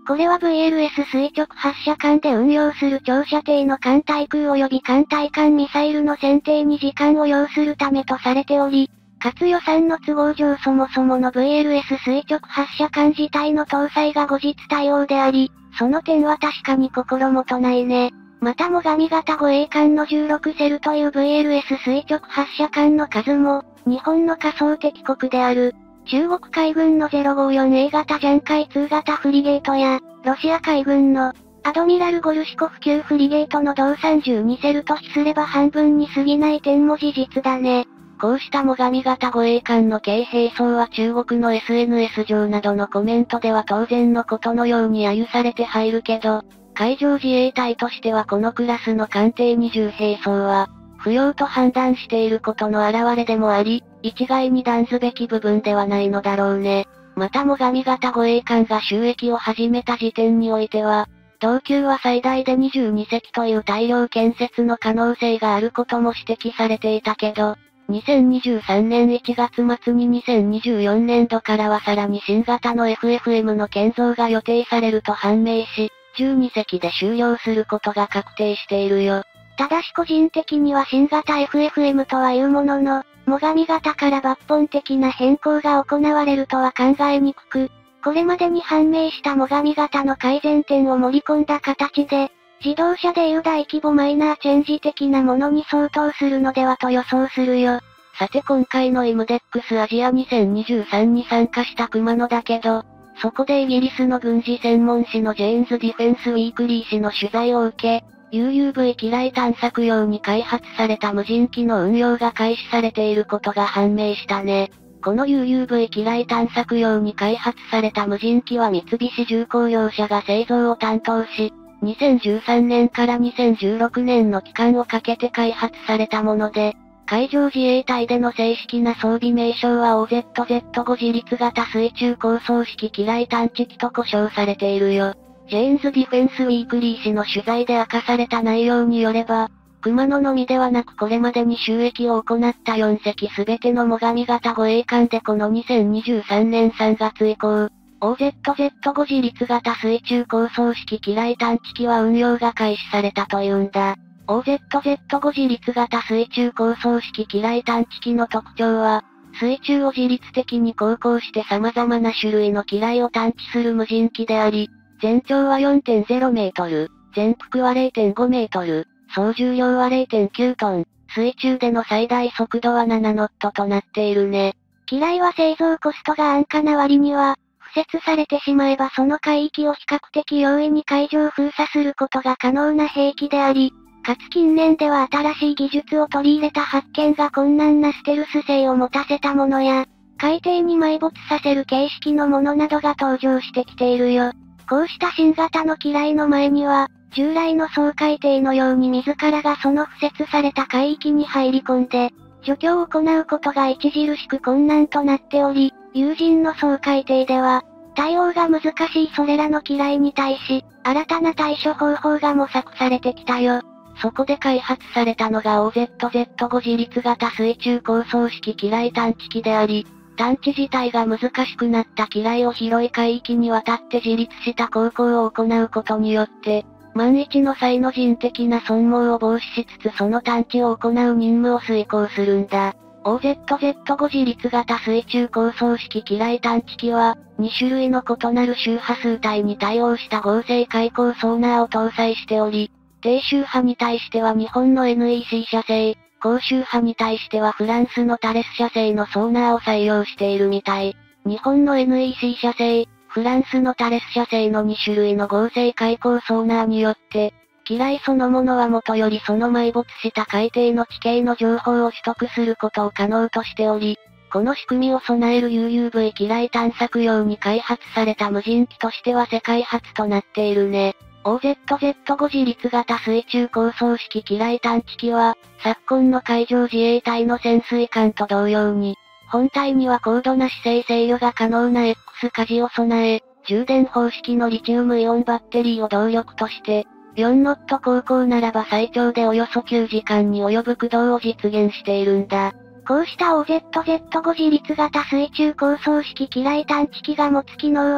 これは ブイエルエス 垂直発射管で運用する長射程の艦対空及び艦対艦ミサイルの選定に時間を要するためとされており、かつ予算の都合上そもそもの ブイエルエス 垂直発射管自体の搭載が後日対応であり、その点は確かに心もとないね。また最上型護衛艦のじゅうろくセルという ブイエルエス 垂直発射管の数も、日本の仮想敵国である、中国海軍の ゼロごよんエー 型ジャンカイツー型フリゲートや、ロシア海軍の、アドミラル・ゴルシコフ級フリゲートの同さんじゅうにセルと比すれば半分に過ぎない点も事実だね。 こうした最上型護衛艦の軽兵装は中国の エスエヌエス 上などのコメントでは当然のことのように揶揄されて入るけど、海上自衛隊としてはこのクラスの艦艇に重兵装は、不要と判断していることの表れでもあり、一概に断ずべき部分ではないのだろうね。また最上型護衛艦が収益を始めた時点においては、同級は最大でにじゅうに隻という大量建設の可能性があることも指摘されていたけど、にせんにじゅうさんねんいちがつ末ににせんにじゅうよねんどからはさらに新型の エフエフエム の建造が予定されると判明し、じゅうに隻で終了することが確定しているよ。 ただし個人的には新型 エフエフエム とはいうものの、最上型から抜本的な変更が行われるとは考えにくく、これまでに判明した最上型の改善点を盛り込んだ形で、自動車でいう大規模マイナーチェンジ的なものに相当するのではと予想するよ。 さて今回のイムデックスアジアにせんにじゅうさんに参加した熊野だけど、そこでイギリスの軍事専門誌のジェーンズ・ディフェンス・ウィークリー誌の取材を受け、ユーユーブイ 機雷探索用に開発された無人機の運用が開始されていることが判明したね。この ユーユーブイ 機雷探索用に開発された無人機は三菱重工業者が製造を担当し、にせんじゅうさんねんからにせんじゅうろくねんの期間をかけて開発されたもので、海上自衛隊での正式な装備名称は オーゼットゼットご 自立型水中高層式機雷探知機と呼称されているよ。ジェーンズ・ディフェンス・ウィークリー誌の取材で明かされた内容によれば、熊野のみではなくこれまでに収益を行ったよん隻すべての最上型護衛艦でこのにせんにじゅうさんねんさんがつ以降、オーゼットゼットご 自立型水中高層式機雷探知機は運用が開始されたというんだ。オーゼットゼットご 自立型水中高層式機雷探知機の特徴は、水中を自律的に航行して様々な種類の機雷を探知する無人機であり、全長は よんてんゼロメートル、全幅は れいてんごメートル、総重量は れいてんきゅうトン、水中での最大速度はななノットとなっているね。 機雷は製造コストが安価な割には、敷設されてしまえばその海域を比較的容易に海上封鎖することが可能な兵器であり、かつ近年では新しい技術を取り入れた発見が困難なステルス性を持たせたものや、海底に埋没させる形式のものなどが登場してきているよ。こうした新型の機雷の前には、従来の掃海艇のように自らがその敷設された海域に入り込んで、除去を行うことが著しく困難となっており、有人の掃海艇では、対応が難しいそれらの機雷に対し、新たな対処方法が模索されてきたよ。 そこで開発されたのが オーゼットゼットご 自立型水中高層式機雷探知機であり、探知自体が難しくなった機雷を広い海域にわたって自立した航行を行うことによって、万一の際の人的な損耗を防止しつつその探知を行う任務を遂行するんだ。オーゼットゼットご 自立型水中高層式機雷探知機は、に種類の異なる周波数帯に対応した合成開口ソーナーを搭載しており、低周波に対しては日本の エヌイーシー 社製、高周波に対してはフランスのタレス社製のソーナーを採用しているみたい。日本の エヌイーシー 社製、フランスのタレス社製のに種類の合成開口ソーナーによって、機雷そのものは元よりその埋没した海底の地形の情報を取得することを可能としており、この仕組みを備える ユーユーブイ 機雷探索用に開発された無人機としては世界初となっているね。オーゼットゼットご 自立型水中高層式機雷探知機は、昨今の海上自衛隊の潜水艦と同様に、本体には高度な姿勢制御が可能な X 舵を備え、充電方式のリチウムイオンバッテリーを動力として、よんノット航行ならば最長でおよそきゅうじかんに及ぶ駆動を実現しているんだ。 こうした オーゼットゼットご 自立型水中高層式機雷探知機が持つ機能は、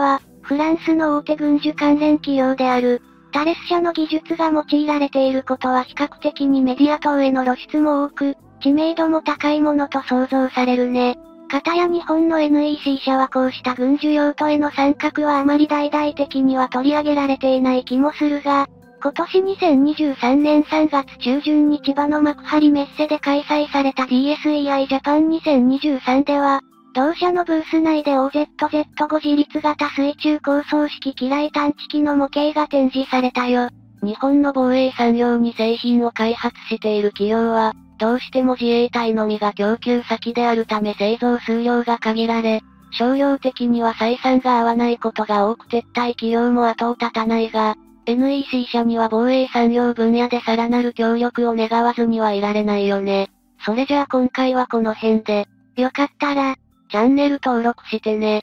フランスの大手軍需関連企業である、タレス社の技術が用いられていることは比較的にメディア等への露出も多く、知名度も高いものと想像されるね。かたや日本の エヌイーシー 社はこうした軍需用途への参画はあまり大々的には取り上げられていない気もするが、今年にせんにじゅうさんねんさんがつ中旬に千葉の幕張メッセで開催された ディーエスイーアイ ジャパンにせんにじゅうさんでは、同社のブース内で オーゼットゼットご 自立型水中高層式機雷探知機の模型が展示されたよ。 日本の防衛産業に製品を開発している企業は、どうしても自衛隊のみが供給先であるため製造数量が限られ、商業的には採算が合わないことが多く撤退企業も後を絶たないが、エヌイーシー 社には防衛産業分野でさらなる協力を願わずにはいられないよね。それじゃあ今回はこの辺で、 よかったら、 チャンネル登録してね。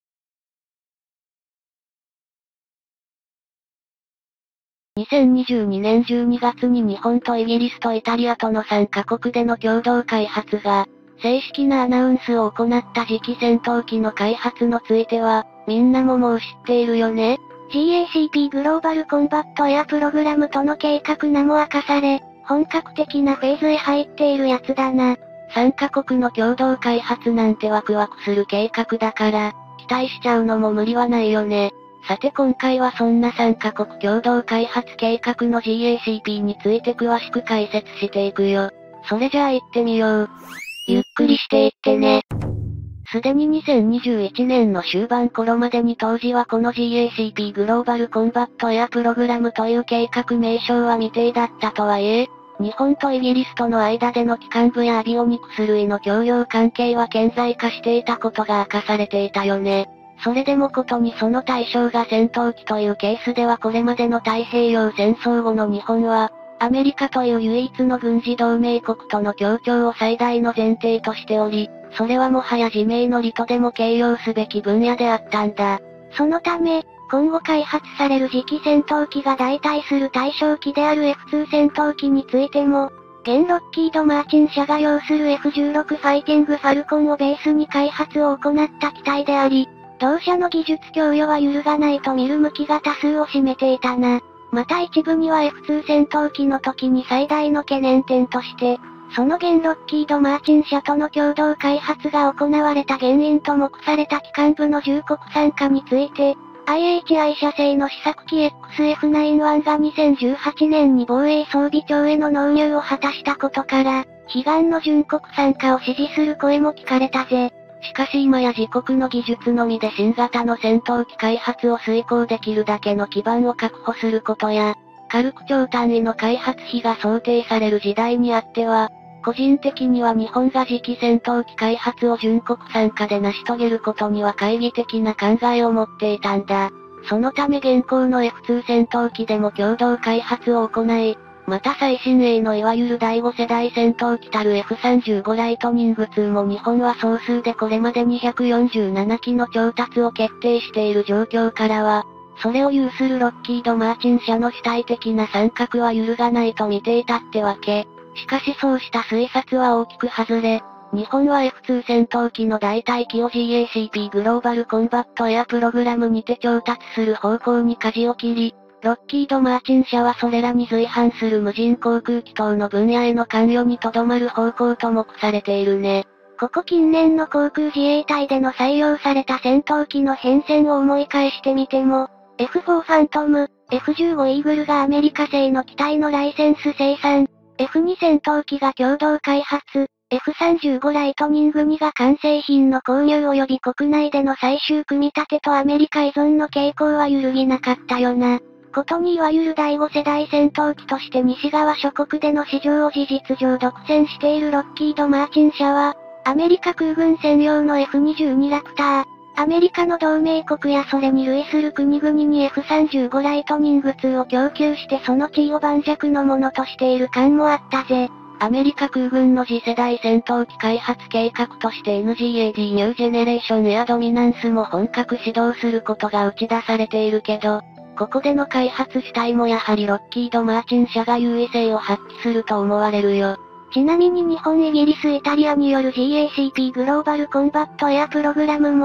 にせんにじゅうにねんじゅうにがつに日本とイギリスとイタリアとのさんカ国での共同開発が、正式なアナウンスを行った次期戦闘機の開発のついては、みんなももう知っているよね。 ジーエーシーピー グローバルコンバットエアプログラムとの計画名も明かされ、本格的なフェーズへ入っているやつだな。 さんカ国の共同開発なんてワクワクする計画だから、期待しちゃうのも無理はないよね。さて今回はそんなさんカ国共同開発計画の ジーエーシーピー について詳しく解説していくよ。それじゃあ行ってみよう。 ゆっくりしていってね。 すでににせんにじゅういちねんの終盤頃までに当時はこの ジーエーシーピー グローバルコンバットエアプログラムという計画名称は未定だったとはいえ、日本とイギリスとの間での機関部やアビオニクス類の共用関係は顕在化していたことが明かされていたよね。それでもことにその対象が戦闘機というケースではこれまでの太平洋戦争後の日本は、アメリカという唯一の軍事同盟国との協調を最大の前提としており、それはもはや自明の利とでも形容すべき分野であったんだ。 そのため、今後開発される次期戦闘機が代替する対象機である エフツー 戦闘機についても、現ロッキード・マーチン社が擁する エフじゅうろく ファイティング・ファルコンをベースに開発を行った機体であり、同社の技術供与は揺るがないと見る向きが多数を占めていたな。また一部には エフツー 戦闘機の時に最大の懸念点として、その現ロッキード・マーチン社との共同開発が行われた原因と目された機関部のじゅう国参加について、アイエイチアイ 社製の試作機 エックスエフナインワン がにせんじゅうはちねんに防衛装備庁への納入を果たしたことから、悲願の準国参加を支持する声も聞かれたぜ。 しかし今や自国の技術のみで新型の戦闘機開発を遂行できるだけの基盤を確保することや、軽く超単位の開発費が想定される時代にあっては、個人的には日本が次期戦闘機開発を準国参加で成し遂げることには懐疑的な考えを持っていたんだ。そのため現行の エフツー 戦闘機でも共同開発を行い、また最新鋭のいわゆるだいご世代戦闘機たる エフさんじゅうご ライトニングツーも日本は総数でこれまでにひゃくよんじゅうなな機の調達を決定している状況からは、それを有するロッキード・マーチン社の主体的な参画は揺るがないと見ていたってわけ。しかしそうした推察は大きく外れ、日本は エフツー 戦闘機の代替機を ジーエーシーピー グローバルコンバットエアプログラムにて調達する方向に舵を切り、ロッキード・マーチン社はそれらに随伴する無人航空機等の分野への関与に留まる方向と目されているね。 ここ近年の航空自衛隊での採用された戦闘機の変遷を思い返してみても、エフフォー ファントム、エフじゅうご イーグルがアメリカ製の機体のライセンス生産、エフツー 戦闘機が共同開発、エフさんじゅうご ライトニングツーが完成品の購入及び国内での最終組み立てとアメリカ依存の傾向は揺るぎなかったよな。ことにいわゆるだいご世代戦闘機として西側諸国での市場を事実上独占しているロッキード・マーチン社は、アメリカ空軍専用の エフにじゅうに ラプター、アメリカの同盟国やそれに類する国々に エフさんじゅうご ライトニングツーを供給してその地位を盤石のものとしている感もあったぜ。 アメリカ空軍の次世代戦闘機開発計画として エヌジーエーディー ニュージェネレーションエアドミナンスも本格始動することが打ち出されているけど、ここでの開発主体もやはりロッキード・マーチン社が優位性を発揮すると思われるよ。 ちなみに日本、イギリス、イタリアによる ジーエーシーピー グローバルコンバットエアプログラムも、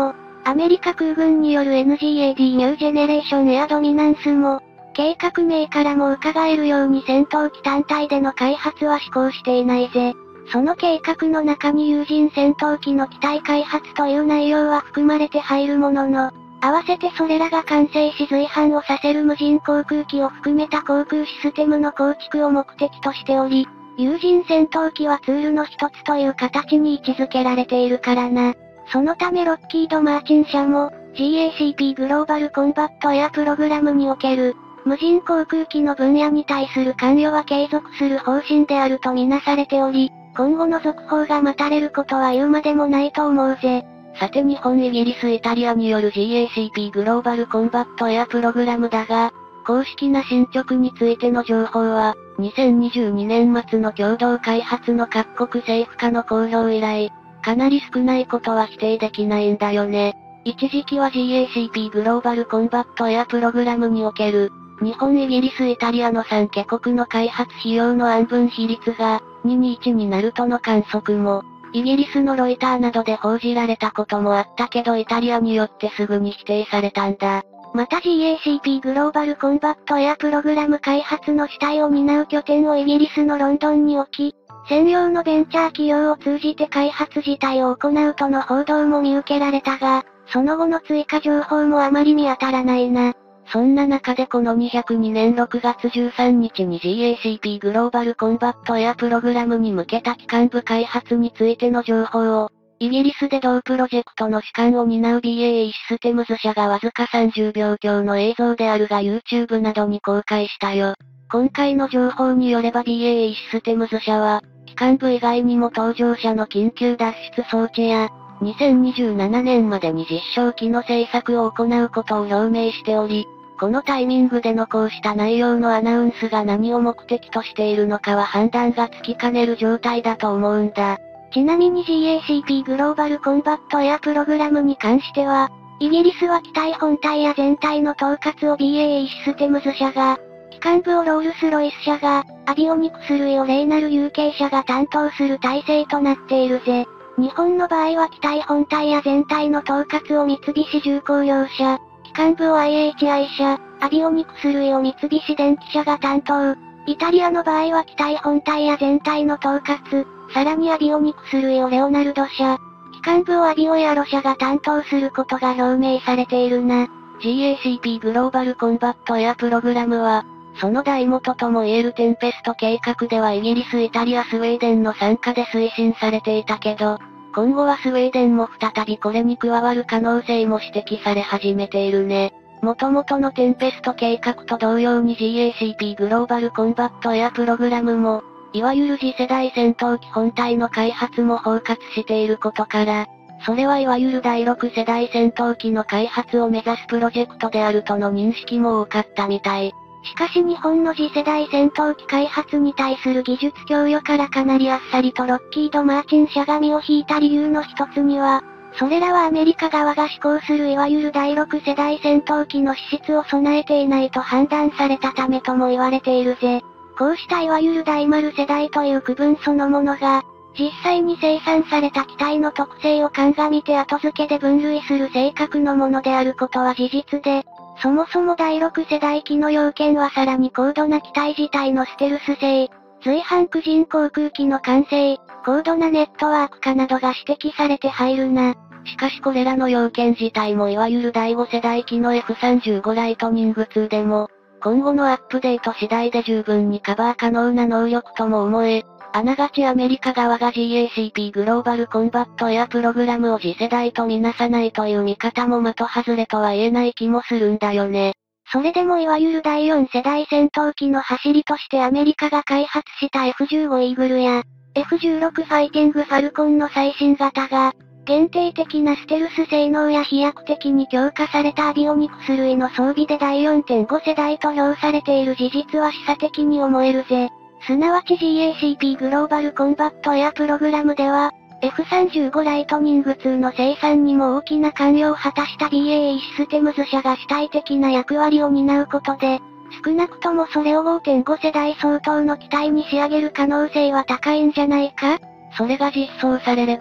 アメリカ空軍による エヌジーエーディー ニュージェネレーションエアドミナンスも、計画名からも伺えるように戦闘機単体での開発は施行していないぜ。その計画の中に有人戦闘機の機体開発という内容は含まれて入るものの、合わせてそれらが完成し随伴をさせる無人航空機を含めた航空システムの構築を目的としており、有人戦闘機はツールの一つという形に位置づけられているからな。そのためロッキード・マーチン社も、ジーエーシーピー グローバルコンバットエアプログラムにおける、無人航空機の分野に対する関与は継続する方針であるとみなされており、今後の続報が待たれることは言うまでもないと思うぜ。 さて日本イギリスイタリアによる ジーエーシーピー グローバルコンバットエアプログラムだが、公式な進捗についての情報は、にせんにじゅうにねん末の共同開発の各国政府間の公表以来、かなり少ないことは否定できないんだよね。一時期は ジーエーシーピー グローバルコンバットエアプログラムにおける、日本イギリスイタリアのさんカ国の開発費用の案分比率が、ににいちになるとの観測も、イギリスのロイターなどで報じられたこともあったけどイタリアによってすぐに否定されたんだ。 また ジーエーシーピー グローバルコンバットエアプログラム開発の主体を担う拠点をイギリスのロンドンに置き、専用のベンチャー企業を通じて開発自体を行うとの報道も見受けられたが、その後の追加情報もあまり見当たらないな。 そんな中でこのにひゃくにねんろくがつじゅうさんにちに ジーエーシーピー グローバルコンバットエアプログラムに向けた機関部開発についての情報を、イギリスで同プロジェクトの主管を担う ビーエーイー システムズ社がわずかさんじゅうびょう強の映像であるが YouTube などに公開したよ。今回の情報によれば ビーエーイー システムズ社は、機関部以外にも搭乗者の緊急脱出装置や、にせんにじゅうななねんまでに実証機の製作を行うことを表明しており、このタイミングでのこうした内容のアナウンスが何を目的としているのかは判断がつきかねる状態だと思うんだ。 ちなみに ジーエーシーピー グローバルコンバットエアプログラムに関しては、イギリスは機体本体や全体の統括を ビーエーイー システムズ社が、機関部をロールスロイス社が、アビオニクス類をレイナル ユーケー 社が担当する体制となっているぜ。日本の場合は機体本体や全体の統括を三菱重工業社、機関部を アイエイチアイ 社、アビオニクス類を三菱電機社が担当。イタリアの場合は機体本体や全体の統括、さらにアビオニクス類をレオナルド社、機関部をアビオエアロ社が担当することが表明されているな。 ジーエーシーピー グローバルコンバットエアプログラムは、その大元とも言えるテンペスト計画ではイギリス、イタリア、スウェーデンの参加で推進されていたけど、今後はスウェーデンも再びこれに加わる可能性も指摘され始めているね。元々のテンペスト計画と同様に ジーエーシーピー グローバルコンバットエアプログラムも、いわゆる次世代戦闘機本体の開発も包括していることから、それはいわゆるだいろく世代戦闘機の開発を目指すプロジェクトであるとの認識も多かったみたい。 しかし日本の次世代戦闘機開発に対する技術供与からかなりあっさりとロッキード・マーチン社が身を引いた理由の一つには、それらはアメリカ側が施行するいわゆるだいろく世代戦闘機の資質を備えていないと判断されたためとも言われているぜ。こうしたいわゆる大丸世代という区分そのものが、実際に生産された機体の特性を鑑みて後付けで分類する性格のものであることは事実で、そもそもだいろく世代機の要件はさらに高度な機体自体のステルス性、随伴無人航空機の完成、高度なネットワーク化などが指摘されて入るな。 しかしこれらの要件自体もいわゆるだいご世代機の エフさんじゅうご ライトニングツーでも、今後のアップデート次第で十分にカバー可能な能力とも思え、あながちアメリカ側が ジーエーシーピー グローバルコンバットエアプログラムを次世代とみなさないという見方も的外れとは言えない気もするんだよね。 それでもいわゆるだいよん世代戦闘機の走りとしてアメリカが開発した エフじゅうご イーグルや エフじゅうろく ファイティングファルコンの最新型が、限定的なステルス性能や飛躍的に強化されたアビオニクス類の装備でだい よんてんご 世代と評されている事実は示唆的に思えるぜ。すなわち ジーエーシーピー グローバルコンバットエアプログラムでは、エフさんじゅうご ライトニングツーの生産にも大きな関与を果たした ビーエーイー システムズ社が主体的な役割を担うことで、少なくともそれを ごてんご 世代相当の機体に仕上げる可能性は高いんじゃないか？ それが実装されれば、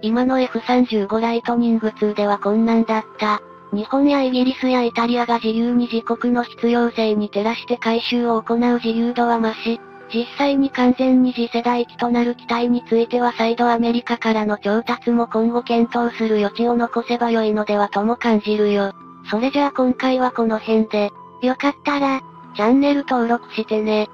今の エフさんじゅうご ライトニングツーでは困難だった。日本やイギリスやイタリアが自由に自国の必要性に照らして改修を行う自由度は増し、実際に完全に次世代機となる機体については再度アメリカからの調達も今後検討する余地を残せば良いのではとも感じるよ。それじゃあ今回はこの辺で、 よかったら、 チャンネル登録してね。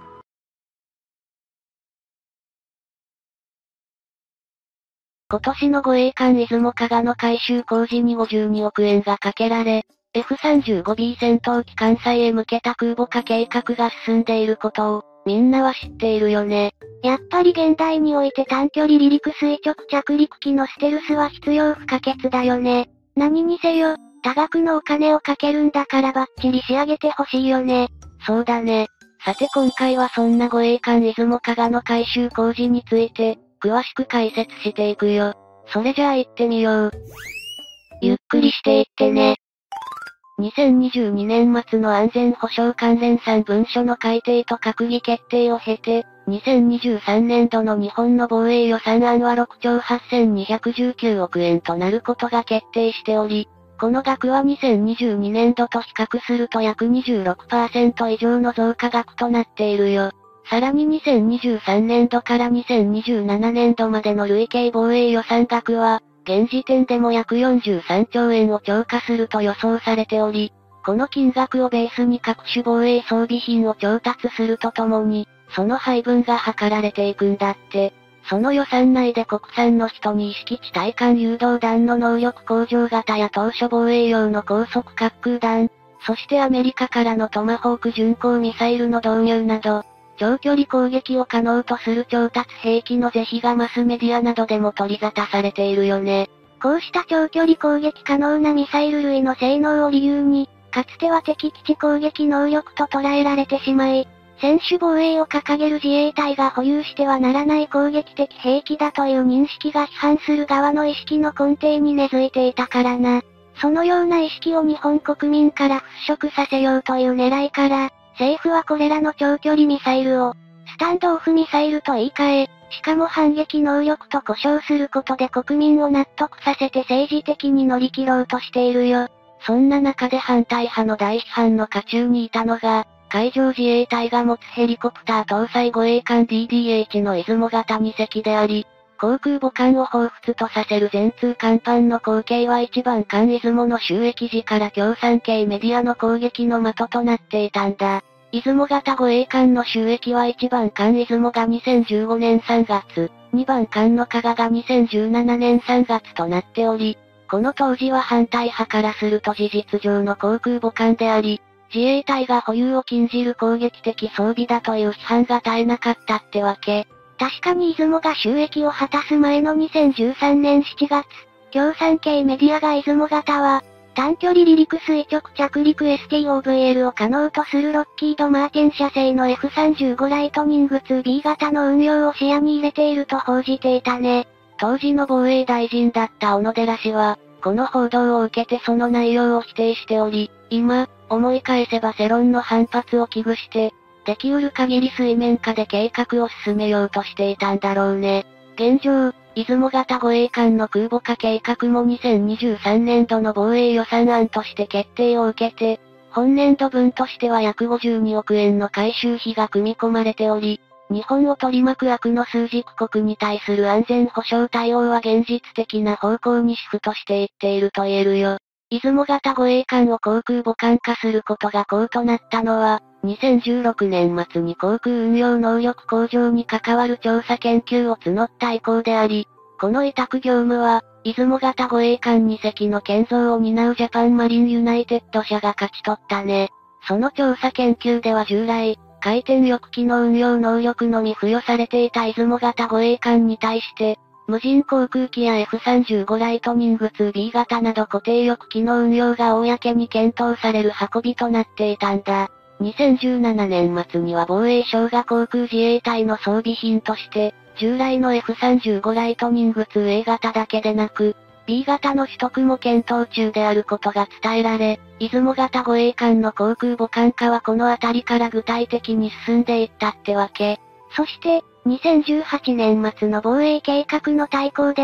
今年の護衛艦出雲加賀の改修工事にごじゅうにおくえんがかけられ、エフさんじゅうごビー 戦闘機関西へ向けた空母化計画が進んでいることを、みんなは知っているよね。 やっぱり現代において短距離離陸垂直着陸機のステルスは必要不可欠だよね。何にせよ、多額のお金をかけるんだからバッチリ仕上げてほしいよね。 そうだね。さて今回はそんな護衛艦出雲加賀の改修工事について、詳しく解説していくよ。それじゃあ行ってみよう。 ゆっくりしていってね。 にせんにじゅうにねん末の安全保障関連さん文書の改定と閣議決定を経て、にせんにじゅうさんねんどの日本の防衛予算案はろくちょうはっせんにひゃくじゅうきゅうおくえんとなることが決定しており、この額はにせんにじゅうにねんどと比較すると約 にじゅうろくパーセント 以上の増加額となっているよ。さらににせんにじゅうさんねんどからにせんにじゅうななねんどまでの累計防衛予算額は、現時点でも約よんじゅうさんちょうえんを超過すると予想されており、この金額をベースに各種防衛装備品を調達するとともに、その配分が図られていくんだって。その予算内で国産の人に意識地対艦誘導弾の能力向上型や当初防衛用の高速滑空弾、そしてアメリカからのトマホーク巡航ミサイルの導入など、長距離攻撃を可能とする調達兵器の是非がマスメディアなどでも取り沙汰されているよね。 こうした長距離攻撃可能なミサイル類の性能を理由に、かつては敵基地攻撃能力と捉えられてしまい、専守防衛を掲げる自衛隊が保有してはならない攻撃的兵器だという認識が批判する側の意識の根底に根付いていたからな。そのような意識を日本国民から払拭させようという狙いから、政府はこれらの長距離ミサイルを、スタンドオフミサイルと言い換え、しかも反撃能力と呼称することで国民を納得させて政治的に乗り切ろうとしているよ。 そんな中で反対派の大批判の渦中にいたのが、海上自衛隊が持つヘリコプター搭載護衛艦 ディーディーエイチ の出雲型にせきであり、航空母艦を彷彿とさせる全通甲板の光景は一番艦出雲の収益時から共産系メディアの攻撃の的となっていたんだ。出雲型護衛艦の収益はいちばん艦出雲がにせんじゅうごねんさんがつ、にばん艦の加賀がにせんじゅうななねんさんがつとなっており、この当時は反対派からすると事実上の航空母艦であり、自衛隊が保有を禁じる攻撃的装備だという批判が絶えなかったってわけ。 確かに出雲が収益を果たす前のにせんじゅうさんねんしちがつ、共産系メディアが出雲型は、短距離離陸垂直着陸 エスティーオーブイエル を可能とするロッキード・マーティン社製の エフさんじゅうご ライトニング ツービー 型の運用を視野に入れていると報じていたね。 当時の防衛大臣だった小野寺氏は、この報道を受けてその内容を否定しており、今、思い返せば世論の反発を危惧して、できうる限り水面下で計画を進めようとしていたんだろうね。現状、出雲型護衛艦の空母化計画もにせんにじゅうさんねんどの防衛予算案として決定を受けて、本年度分としては約ごじゅうにおくえんの改修費が組み込まれており、日本を取り巻く悪の枢軸国に対する安全保障対応は現実的な方向にシフトしていっていると言えるよ。出雲型護衛艦を航空母艦化することが功となったのは、にせんじゅうろくねん末に航空運用能力向上に関わる調査研究を募った意向であり、この委託業務は、出雲型護衛艦にせきの建造を担うジャパンマリンユナイテッド社が勝ち取ったね。その調査研究では従来、回転翼機の運用能力のみ付与されていた出雲型護衛艦に対して、無人航空機や エフさんじゅうご ライトニング ツービー 型など固定翼機の運用が公に検討される運びとなっていたんだ。にせんじゅうななねん末には防衛省が航空自衛隊の装備品として、従来の エフさんじゅうご ライトニング ツーエー 型だけでなく、ビー 型の取得も検討中であることが伝えられ、出雲型護衛艦の航空母艦化はこのあたりから具体的に進んでいったってわけ。 そして、にせんじゅうはちねん末の防衛計画の大綱では、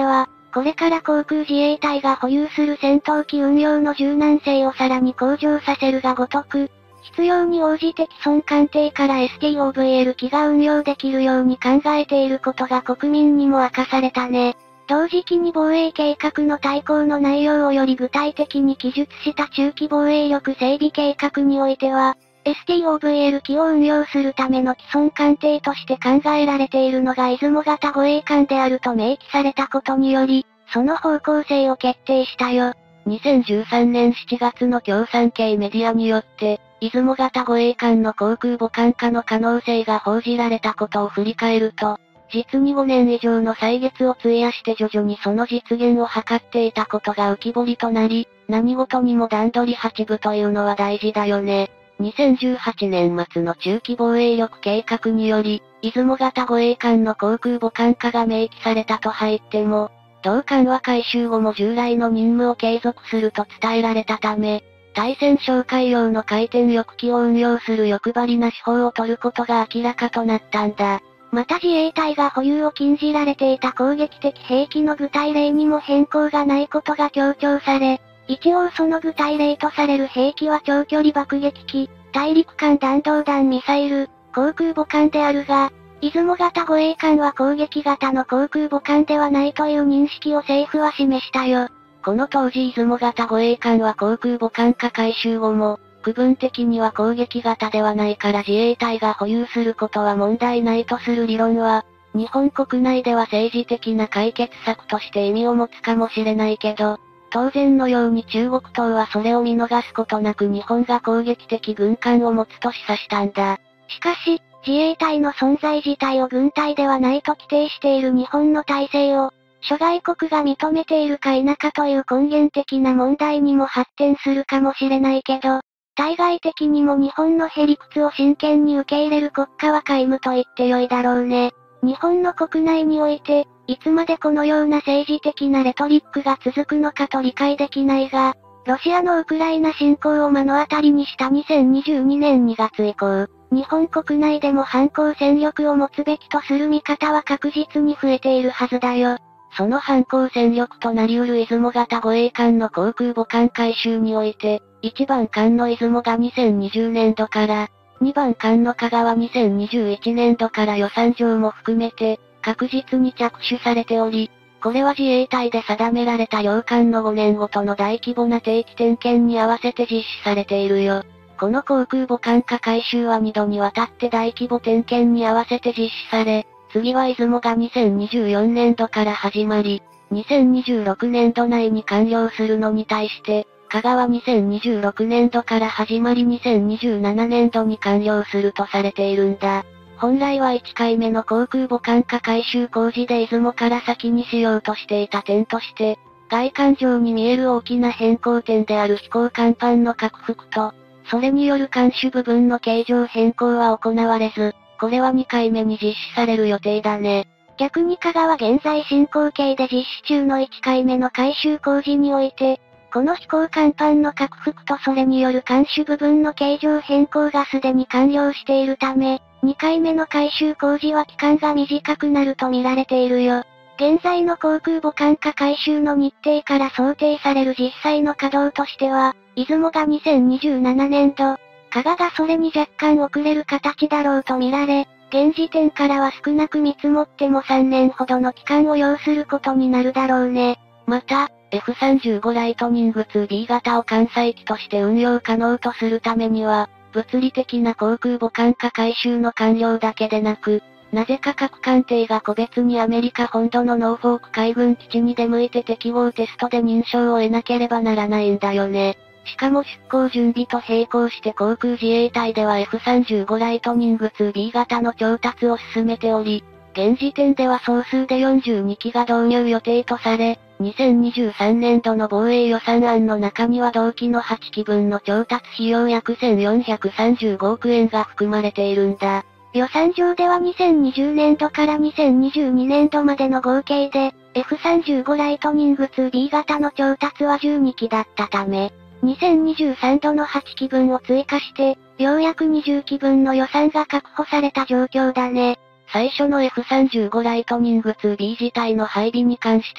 これから航空自衛隊が保有する戦闘機運用の柔軟性をさらに向上させるがごとく、必要に応じて既存艦艇から エスティーオーブイエル 機が運用できるように考えていることが国民にも明かされたね。同時期に防衛計画の大綱の内容をより具体的に記述した中期防衛力整備計画においては、エスティーオーブイエル 機を運用するための既存艦艇として考えられているのが出雲型護衛艦であると明記されたことにより、その方向性を決定したよ。 にせんじゅうさんねんしちがつの共産系メディアによって、出雲型護衛艦の航空母艦化の可能性が報じられたことを振り返ると、実にごねん以上の歳月を費やして徐々にその実現を図っていたことが浮き彫りとなり、何事にも段取り八分というのは大事だよね。にせんじゅうはちねん末の中期防衛力計画により、出雲型護衛艦の航空母艦化が明記されたと入っても、同艦は改修後も従来の任務を継続すると伝えられたため、対戦哨戒用の回転翼機を運用する欲張りな手法を取ることが明らかとなったんだ。 また自衛隊が保有を禁じられていた攻撃的兵器の具体例にも変更がないことが強調され、一応その具体例とされる兵器は長距離爆撃機、大陸間弾道弾ミサイル、航空母艦であるが、出雲型護衛艦は攻撃型の航空母艦ではないという認識を政府は示したよ。 この当時出雲型護衛艦は航空母艦化改修後も、区分的には攻撃型ではないから自衛隊が保有することは問題ないとする理論は、日本国内では政治的な解決策として意味を持つかもしれないけど、当然のように中国党はそれを見逃すことなく日本が攻撃的軍艦を持つと示唆したんだ。 しかし、自衛隊の存在自体を軍隊ではないと規定している日本の体制を、諸外国が認めているか否かという根源的な問題にも発展するかもしれないけど、対外的にも日本のへ理屈を真剣に受け入れる国家は皆無と言ってよいだろうね。日本の国内において、いつまでこのような政治的なレトリックが続くのかと理解できないが、ロシアのウクライナ侵攻を目の当たりにしたにせんにじゅうにねんにがつ以降、日本国内でも反抗戦力を持つべきとする見方は確実に増えているはずだよ。 その反抗戦力となり得る出雲型護衛艦の航空母艦改修において、いちばん艦の出雲がにせんにじゅうねんどから、にばん艦の加賀はにせんにじゅういちねんどから予算上も含めて、確実に着手されており、これは自衛隊で定められた両艦のごねんごとの大規模な定期点検に合わせて実施されているよ。この航空母艦化改修はにどにわたって大規模点検に合わせて実施され、次は出雲がにせんにじゅうよねんどから始まり、にせんにじゅうろくねんど内に完了するのに対して、加賀はにせんにじゅうろくねんどから始まりにせんにじゅうななねんどに完了するとされているんだ。本来はいっかいめの航空母艦化改修工事で出雲から先にしようとしていた点として、外観上に見える大きな変更点である飛行甲板の拡幅と、それによる艦首部分の形状変更は行われず、これはにかいめに実施される予定だね。 逆に加賀は現在進行形で実施中のいっかいめの改修工事において、この飛行甲板の拡幅とそれによる艦首部分の形状変更がすでに完了しているため、にかいめの改修工事は期間が短くなると見られているよ。現在の航空母艦化改修の日程から想定される実際の稼働としては、出雲がにせんにじゅうななねんど、加賀がそれに若干遅れる形だろうと見られ、現時点からは少なく見積もってもさんねんほどの期間を要することになるだろうね。 また、エフさんじゅうご ライトニング ツービー 型を艦載機として運用可能とするためには、物理的な航空母艦化改修の完了だけでなく、なぜか各艦艇が個別にアメリカ本土のノーフォーク海軍基地に出向いて適合テストで認証を得なければならないんだよね。しかも出航準備と並行して航空自衛隊では エフさんじゅうご ライトニング ツービー 型の調達を進めており、現時点では総数でよんじゅうにきが導入予定とされ、にせんにじゅうさんねんどの防衛予算案の中には同機のはちきぶんの調達費用約せんよんひゃくさんじゅうごおくえんが含まれているんだ。 予算上ではにせんにじゅうねんどからにせんにじゅうにねんどまでの合計で、エフさんじゅうご ライトニング ツービー 型の調達はじゅうにきだったため、にせんにじゅうさんどのはちきぶんを追加して、ようやくにじゅっきぶんの予算が確保された状況だね。 最初の エフさんじゅうご ライトニング ツービー 自体の配備に関しては、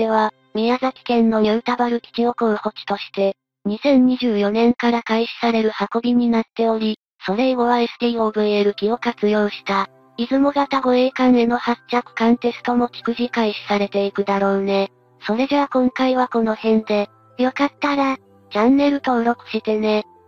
宮崎県のニュータバル基地を候補地として、にせんにじゅうよねんから開始される運びになっており、それ以後は エスティーオーブイエル 機を活用した、出雲型護衛艦への発着艦テストも逐次開始されていくだろうね。それじゃあ今回はこの辺で、 よかったら、 チャンネル登録してね。